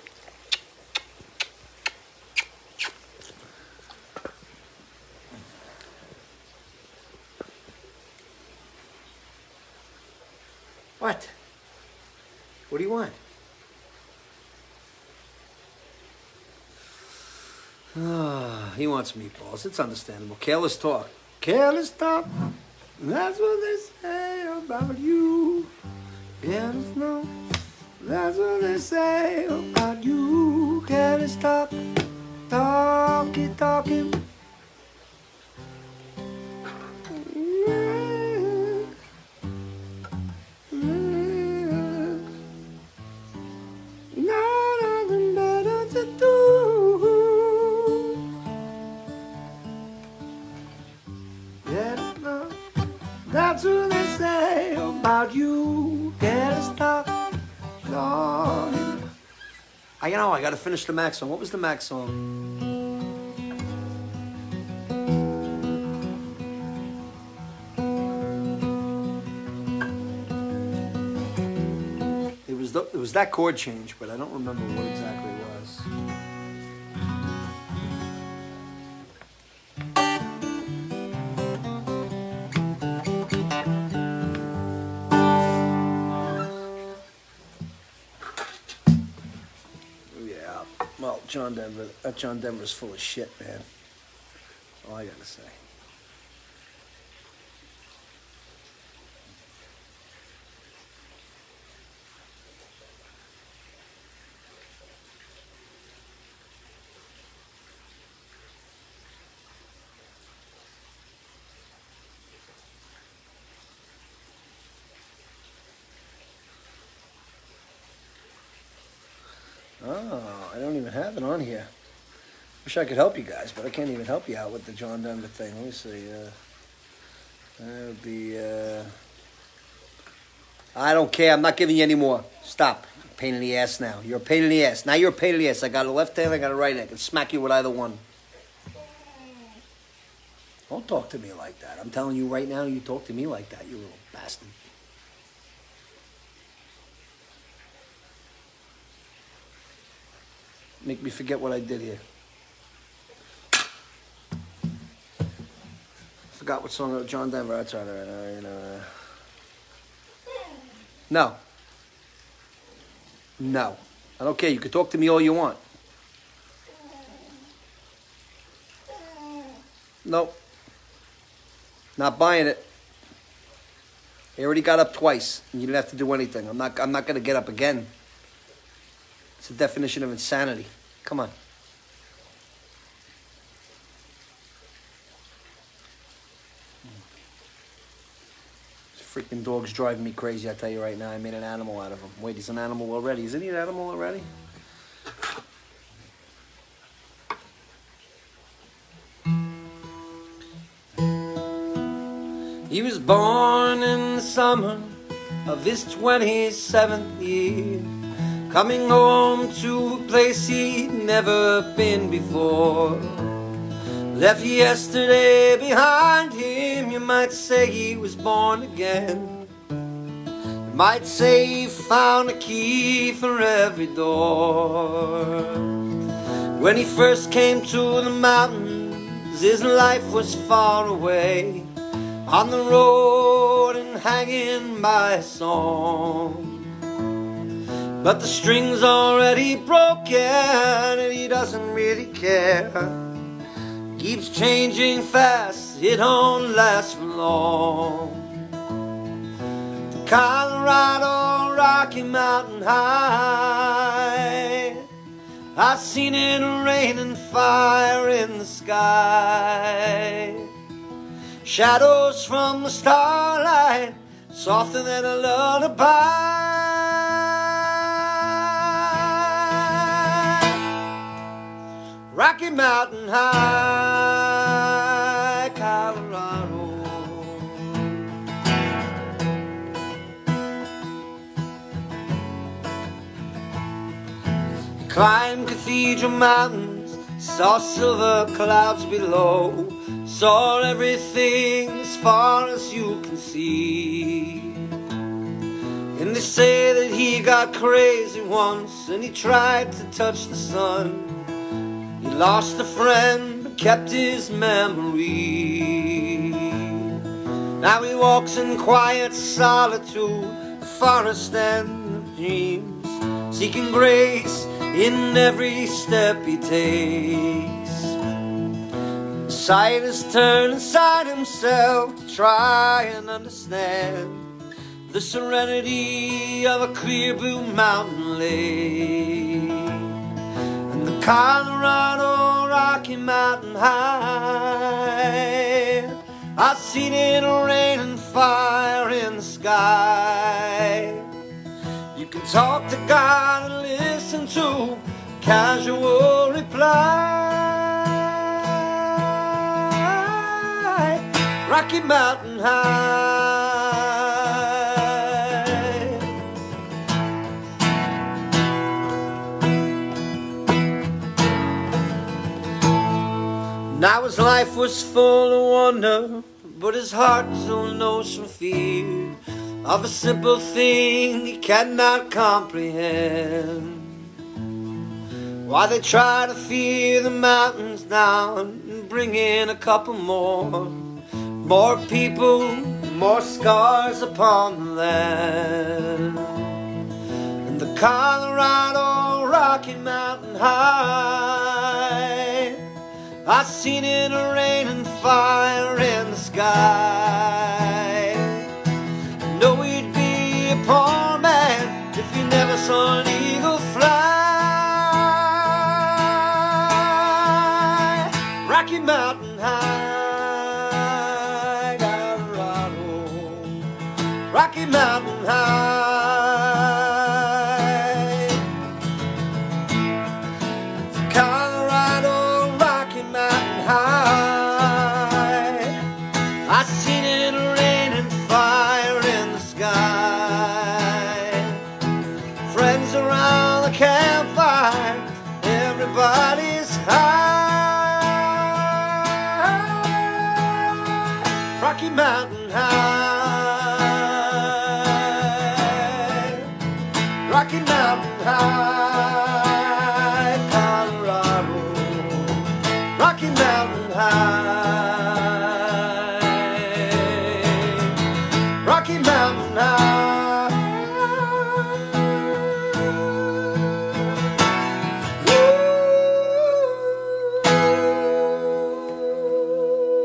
What? What do you want? He wants meatballs. It's understandable. Careless talk. Careless talk. That's what they say about you. Careless talk. That's what they say about you. Careless talk. Talking, talking. Nothing better to do. That's what they say about you. Can't stop. I know, I gotta finish the Mac song. What was the Mac song? It was that chord change, but I don't remember what exactly it was. Well, John Denver, that John Denver's full of shit, man. All I gotta say. Oh, I don't even have it on here. Wish I could help you guys, but I can't even help you out with the John Denver thing. Let me see. That would be, I don't care. I'm not giving you any more. Stop. Pain in the ass now. You're a pain in the ass. Now you're a pain in the ass. I got a left hand, I got a right hand. I can smack you with either one. Don't talk to me like that. I'm telling you right now, you talk to me like that, you little bastard. Make me forget what I did here. Forgot what song John Denver. That's all right. No. No. I don't care. You can talk to me all you want. Nope. Not buying it. He already got up twice. You didn't have to do anything. I'm not going to get up again. It's the definition of insanity. Come on. This freaking dog's driving me crazy, I tell you right now. I made an animal out of him. Wait, he's an animal already. Isn't he an animal already? He was born in the summer of his 27th year, coming home to a place he'd never been before. Left yesterday behind him, you might say he was born again. You might say he found a key for every door. When he first came to the mountains, his life was far away, on the road and hanging by a song. But the string's already broken and he doesn't really care. Keeps changing fast, it don't last for long. The Colorado Rocky Mountain High, I've seen it rain and fire in the sky. Shadows from the starlight, softer than a lullaby. Rocky Mountain High, Colorado. He climbed Cathedral Mountains, saw silver clouds below, saw everything as far as you can see. And they say that he got crazy once and he tried to touch the sun. He lost a friend but kept his memory. Now he walks in quiet solitude, the forest and the dreams, seeking grace in every step he takes. Sight has turned inside himself to try and understand the serenity of a clear blue mountain lake. And the Colorado Rocky Mountain High, I've seen it rain and fire in the sky. You can talk to God and listen to casual reply. Rocky Mountain High. Now his life was full of wonder, but his heart still knows some fear of a simple thing he cannot comprehend. Why they try to fear the mountains now and bring in a couple more people, more scars upon the land. And the Colorado Rocky Mountain High, I've seen it rain and fire in the sky. Know he'd be a poor man if he never saw an eagle fly. Rocky Mountain High, Rocky Mountain High, Colorado Rocky Mountain High. I seen it rain and fire in the sky. Friends around the campfire, everybody's high. Rocky Mountain High, Rocky Mountain High, Colorado, Rocky Mountain High, Rocky Mountain High. Woo.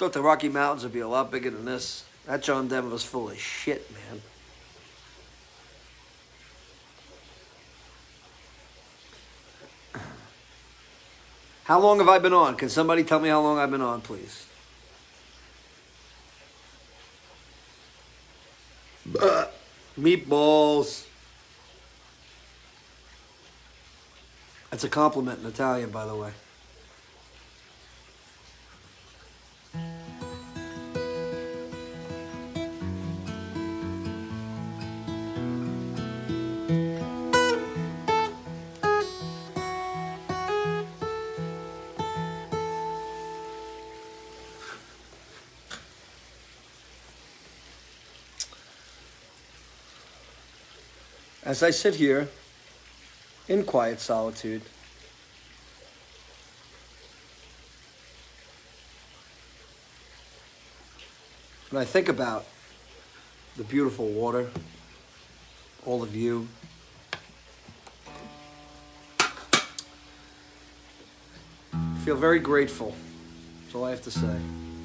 thought the Rocky Mountains would be a lot bigger than this. That John Denver's full of shit, man. How long have I been on? Can somebody tell me how long I've been on, please? Meatballs. That's a compliment in Italian, by the way. As I sit here in quiet solitude, and I think about the beautiful water, all of you, I feel very grateful. That's all I have to say.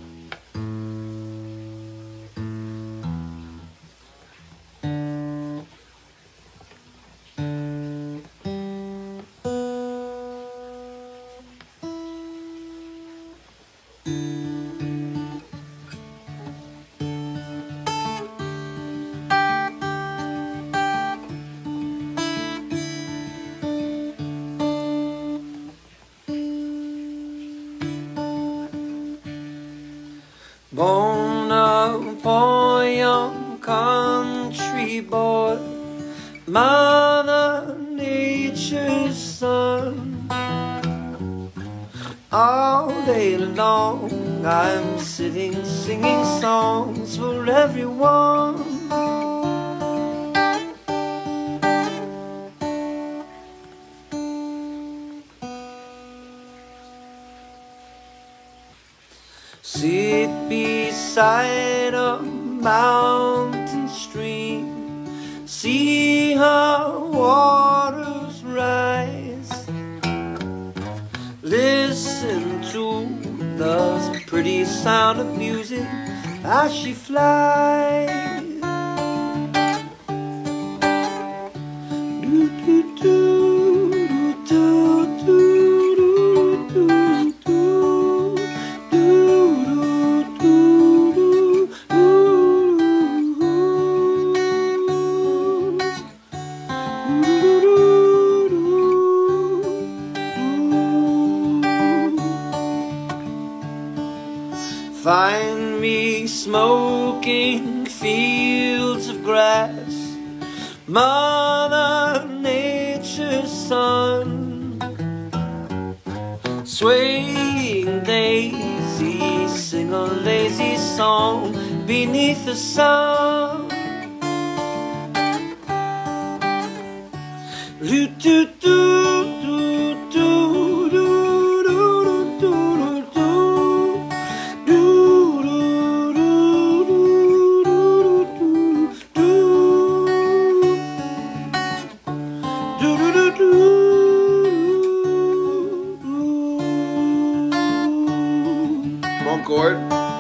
Born upon a young country boy, Mother Nature's son. All day long I'm sitting singing songs for everyone. Sit beside a mountain stream, see how waters rise. Listen to the pretty sound of music as she flies. Do, do, do, do, do, do, do, do, do. Find me smoking fields of grass, Mother Nature's son. Swaying daisies sing a lazy song beneath the sun. Do do do do do do do do do. Wrong chord.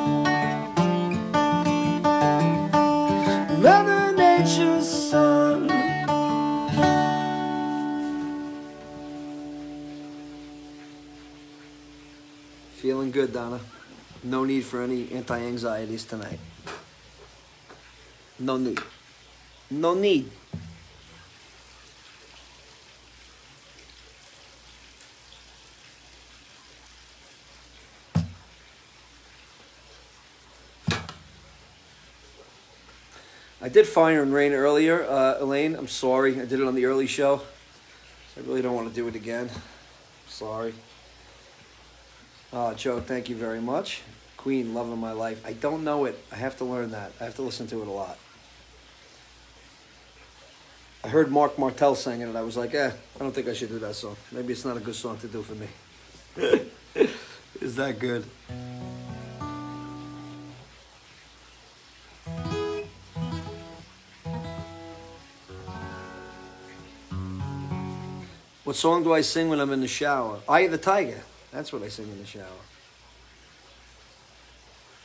Mother Nature's son. Feeling good, Donna. No need for any anti-anxieties tonight. No need. No need. I did Fire and Rain earlier, Elaine. I'm sorry. I did it on the early show. I really don't want to do it again. Sorry. Joe, thank you very much. Queen, Love of My Life. I don't know it. I have to learn that. I have to listen to it a lot. I heard Mark Martel sing it, and I was like, I don't think I should do that song. Maybe it's not a good song to do for me. Is that good? What song do I sing when I'm in the shower? Eye of the Tiger. That's what I sing in the shower.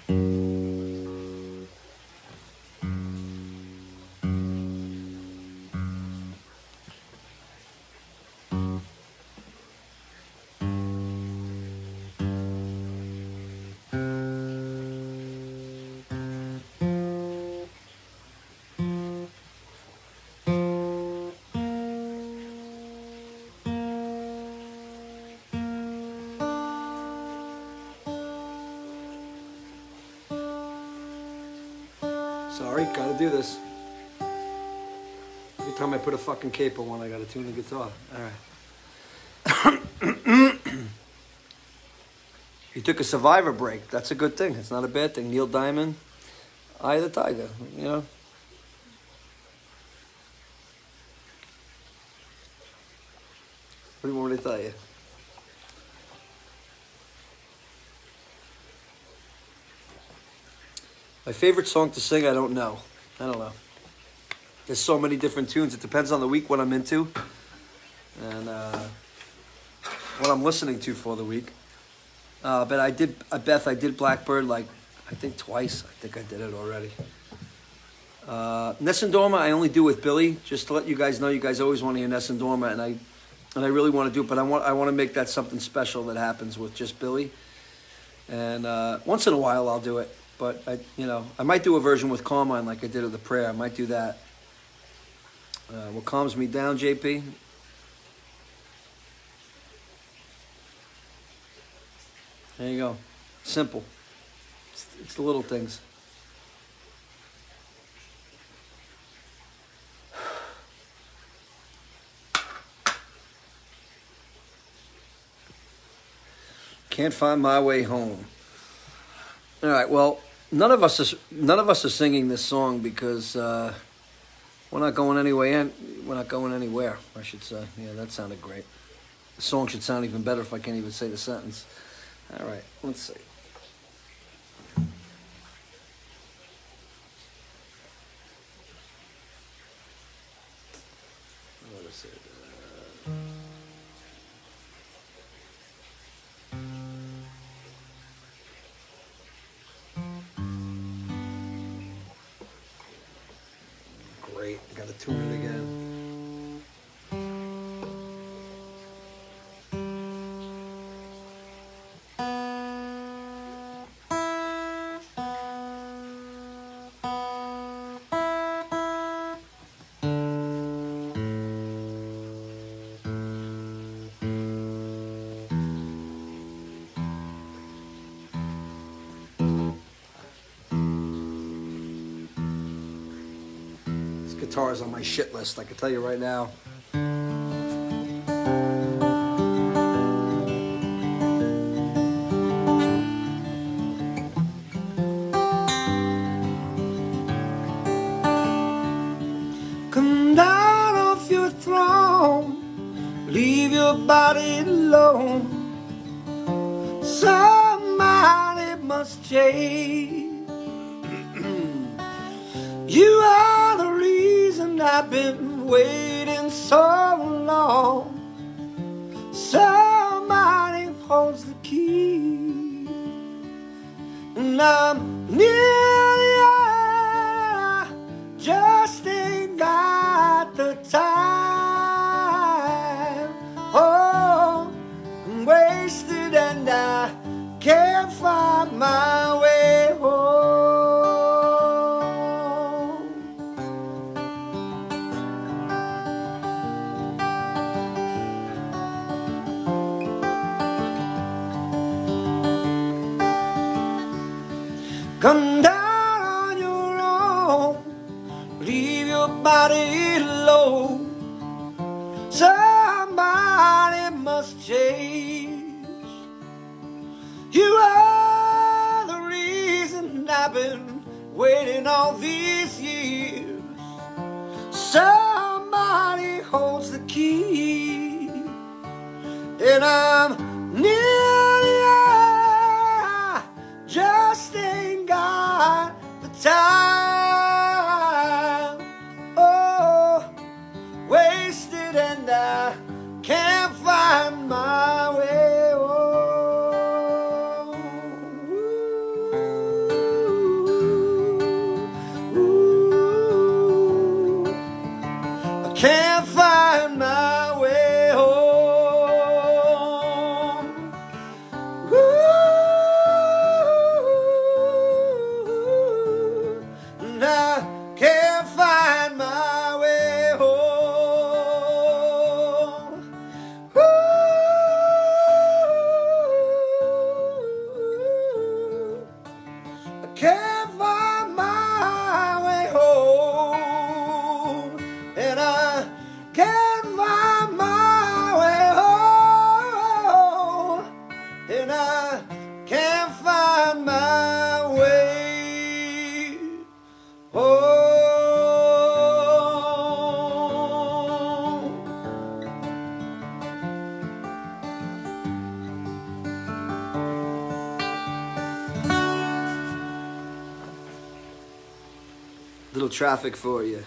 Sorry, gotta do this. Every time I put a fucking capo on, I gotta tune the guitar. Alright. You took a survivor break. That's a good thing. It's not a bad thing. Neil Diamond, Eye of the Tiger, you know? What do you want me to tell you? My favorite song to sing, I don't know. I don't know. There's so many different tunes. It depends on the week, what I'm into, and what I'm listening to for the week. But I did, Beth, I did Blackbird like, I think twice. I think I did it already. Nessun Dorma, I only do with Billy, just to let you guys know. You guys always want to hear Nessun Dorma, and I really want to do it, but I want to make that something special that happens with just Billy. And once in a while, I'll do it. But I might do a version with Carmine like I did of the prayer. I might do that. What calms me down, JP? There you go. Simple. It's the little things. Can't find my way home. All right. Well, none of us are singing this song because we're not going anywhere. We're not going anywhere, I should say. Yeah, that sounded great. The song should sound even better if I can't even say the sentence. All right, let's see. What is it? Great, I gotta tune it again. Guitars on my shit list, I can tell you right now. Come down off your throne, leave your body alone. Somebody must change. You are the reason I've been waiting so long. Somebody holds the key, and I'm near the end, just ain't got the time. Oh, I'm wasted and I can't find my way home. Come down on your own, leave your body low. Somebody must change. You are the reason I've been waiting all these years. Somebody holds the key, and I'm near the end, just ain't got the time. Oh, wasted and I can't find my way home. can't find my way home, and I can't find my way home, and I can't find my way home. Little traffic for you.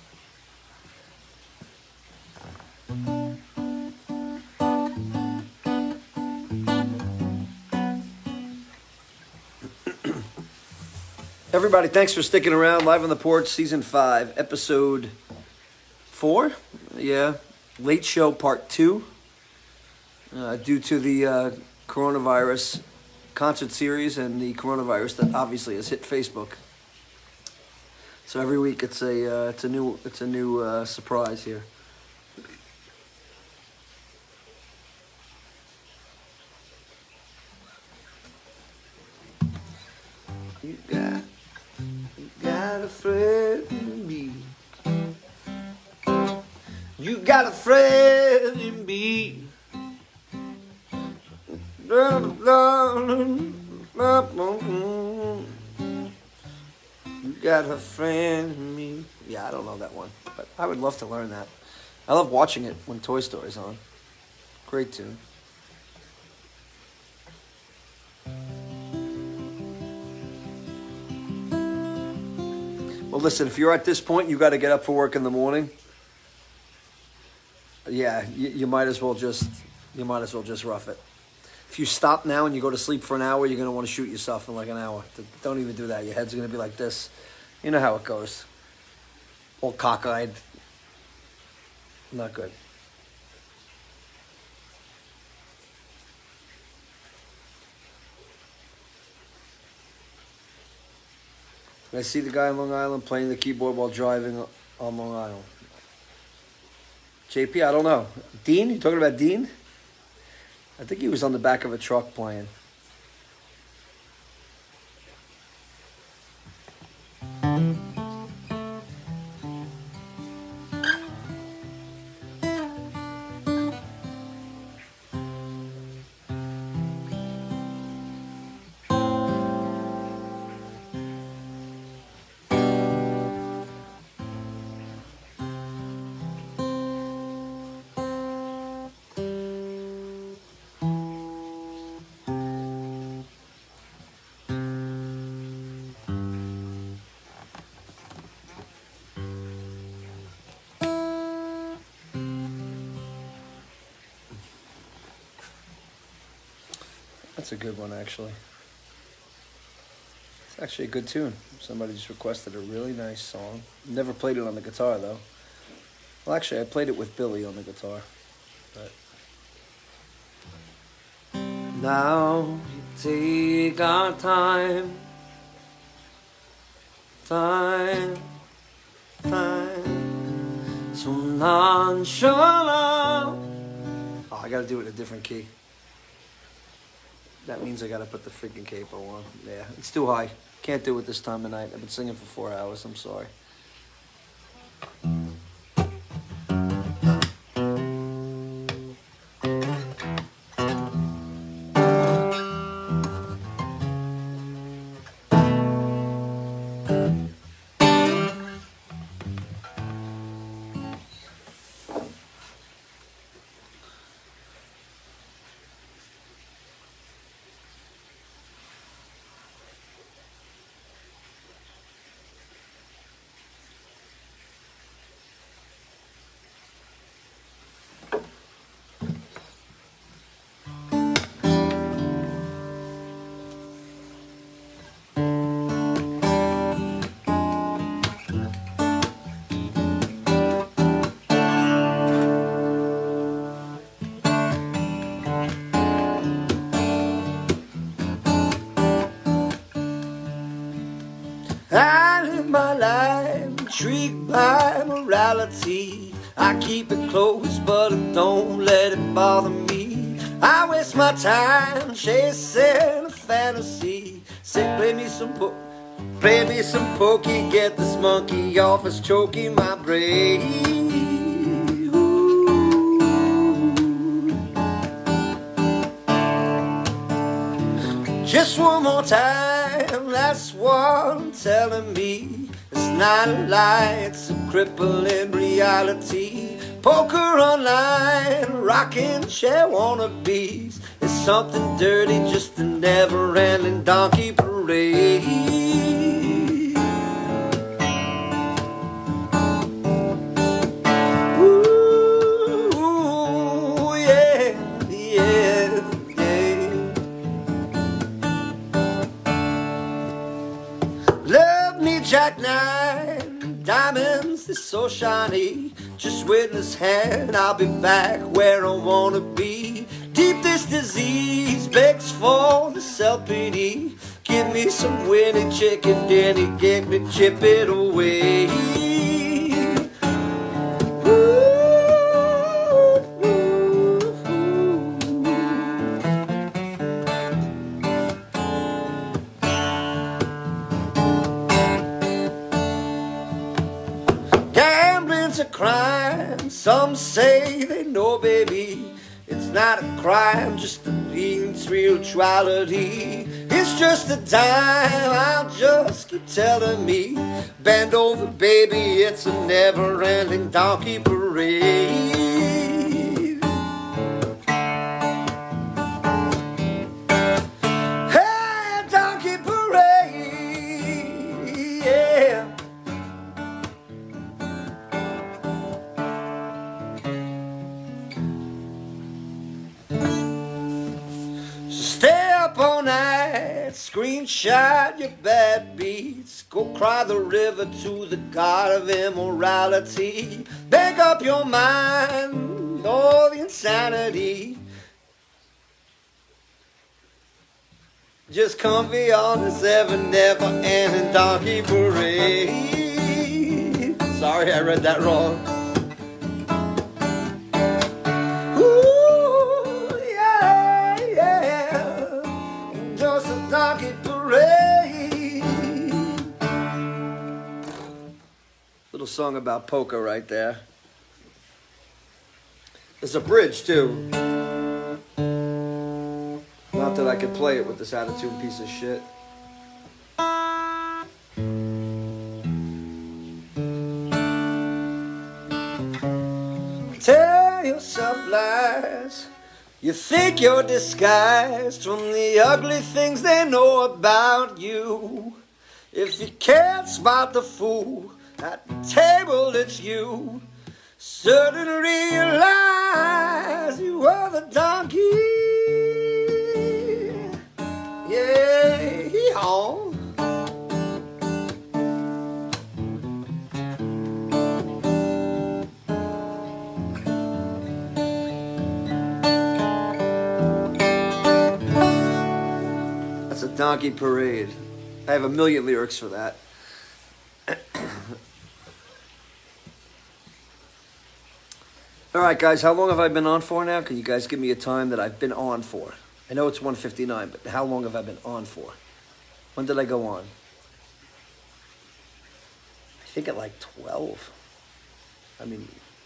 Everybody, thanks for sticking around. Live on the Porch, Season 5, Episode 4. Yeah, late show Part 2. Due to the coronavirus concert series and the coronavirus that obviously has hit Facebook. So every week it's a new surprise here. You got a friend in me. You got a friend in me. You got a friend in me. Yeah, I don't know that one, but I would love to learn that. I love watching it when Toy Story's on. Great tune. Well, listen, if you're at this point, you got to get up for work in the morning. Yeah, you might as well just rough it. If you stop now and you go to sleep for an hour, you're going to want to shoot yourself in like an hour. Don't even do that. Your head's going to be like this. You know how it goes. All cockeyed. Not good. I see the guy on Long Island playing the keyboard while driving on Long Island. JP, I don't know. Dean? You talking about Dean? I think he was on the back of a truck playing. That's a good one, actually. It's actually a good tune. Somebody just requested a really nice song. Never played it on the guitar, though. Well, actually, I played it with Billy on the guitar. But now you take our time. So nonchalant. Oh, I gotta do it in a different key. That means I gotta put the freaking capo on. Yeah, it's too high. Can't do it this time of night. I've been singing for 4 hours. I'm sorry. I live my life intrigued by morality. I keep it close, but I don't let it bother me. I waste my time chasing a fantasy. Say, play me some Play me some pokey, get this monkey off, it's choking my brain. Just one more time, that's what I'm telling me. It's not a lie, it's a crippling reality. Poker online, rocking chair wannabes. It's something dirty, just a never-ending donkey parade. Ooh, yeah, yeah, yeah. Love me, Jack Nine, diamonds, they're so shiny. Just wait in his hand, I'll be back where I wanna be. Deep this disease begs for this LPD. Give me some Winnie chicken dinner, get me chip it away. Gambling's a crime, some say they know, baby. It's not a crime, just a mean spirituality. It's just a time, I'll just keep telling me. Bend over, baby, it's a never-ending donkey parade. Hey, donkey parade, yeah. Stay up all night, screenshot your bad beats. Go cry the river to the god of immorality. Make up your mind, all the insanity. Just comfy on this never-ending donkey parade. Sorry, I read that wrong. Donkey parade. Little song about poker right there. There's a bridge too. Not that I could play it with this attitude piece of shit. Tell yourself lies. You think you're disguised from the ugly things they know about you. If you can't spot the fool at the table, it's you. Certain realize you are the donkey. Yeah, hee-haw. Donkey parade. I have a million lyrics for that. All right, guys, how long have I been on for now? Can you guys give me a time that I've been on for? I know it's 1:59, but how long have I been on for? When did I go on? I think at like 12. I mean...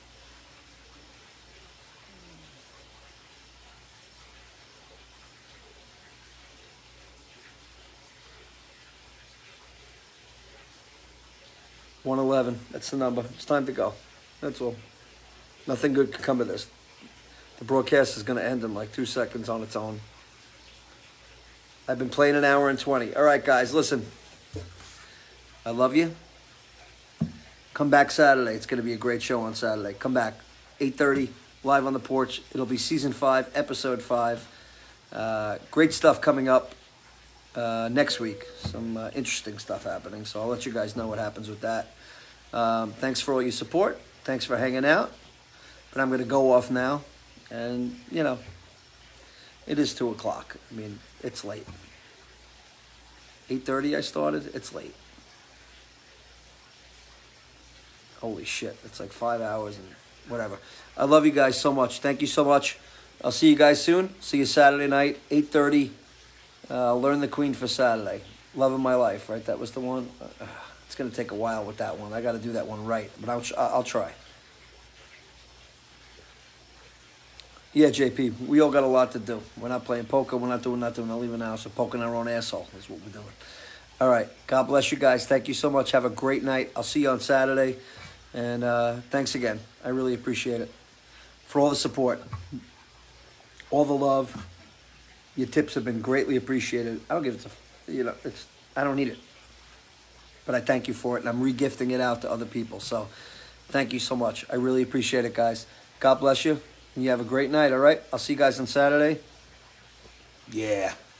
$1:11. That's the number. It's time to go. That's all. Nothing good can come of this. The broadcast is going to end in like 2 seconds on its own. I've been playing an hour and 20. All right, guys, listen. I love you. Come back Saturday. It's going to be a great show on Saturday. Come back. 8:30, live on the porch. It'll be season 5, episode 5. Great stuff coming up. Next week, some interesting stuff happening, so I'll let you guys know what happens with that. Thanks for all your support. Thanks for hanging out. But I'm going to go off now, and, you know, it is 2 o'clock. I mean, it's late. 8:30 I started. It's late. Holy shit. It's like 5 hours and whatever. I love you guys so much. Thank you so much. I'll see you guys soon. See you Saturday night, 8:30. Learn the Queen for Saturday. Love of My Life, right? That was the one. It's going to take a while with that one. I got to do that one right, but I'll try. Yeah, JP, we all got a lot to do. We're not playing poker. We're not doing nothing. We're not leaving the house. We're poking our own asshole is what we're doing. All right. God bless you guys. Thank you so much. Have a great night. I'll see you on Saturday. And thanks again. I really appreciate it. For all the support, all the love. Your tips have been greatly appreciated. I don't give it to, I don't need it. But I thank you for it, and I'm regifting it out to other people. So thank you so much. I really appreciate it, guys. God bless you. And you have a great night, all right? I'll see you guys on Saturday. Yeah.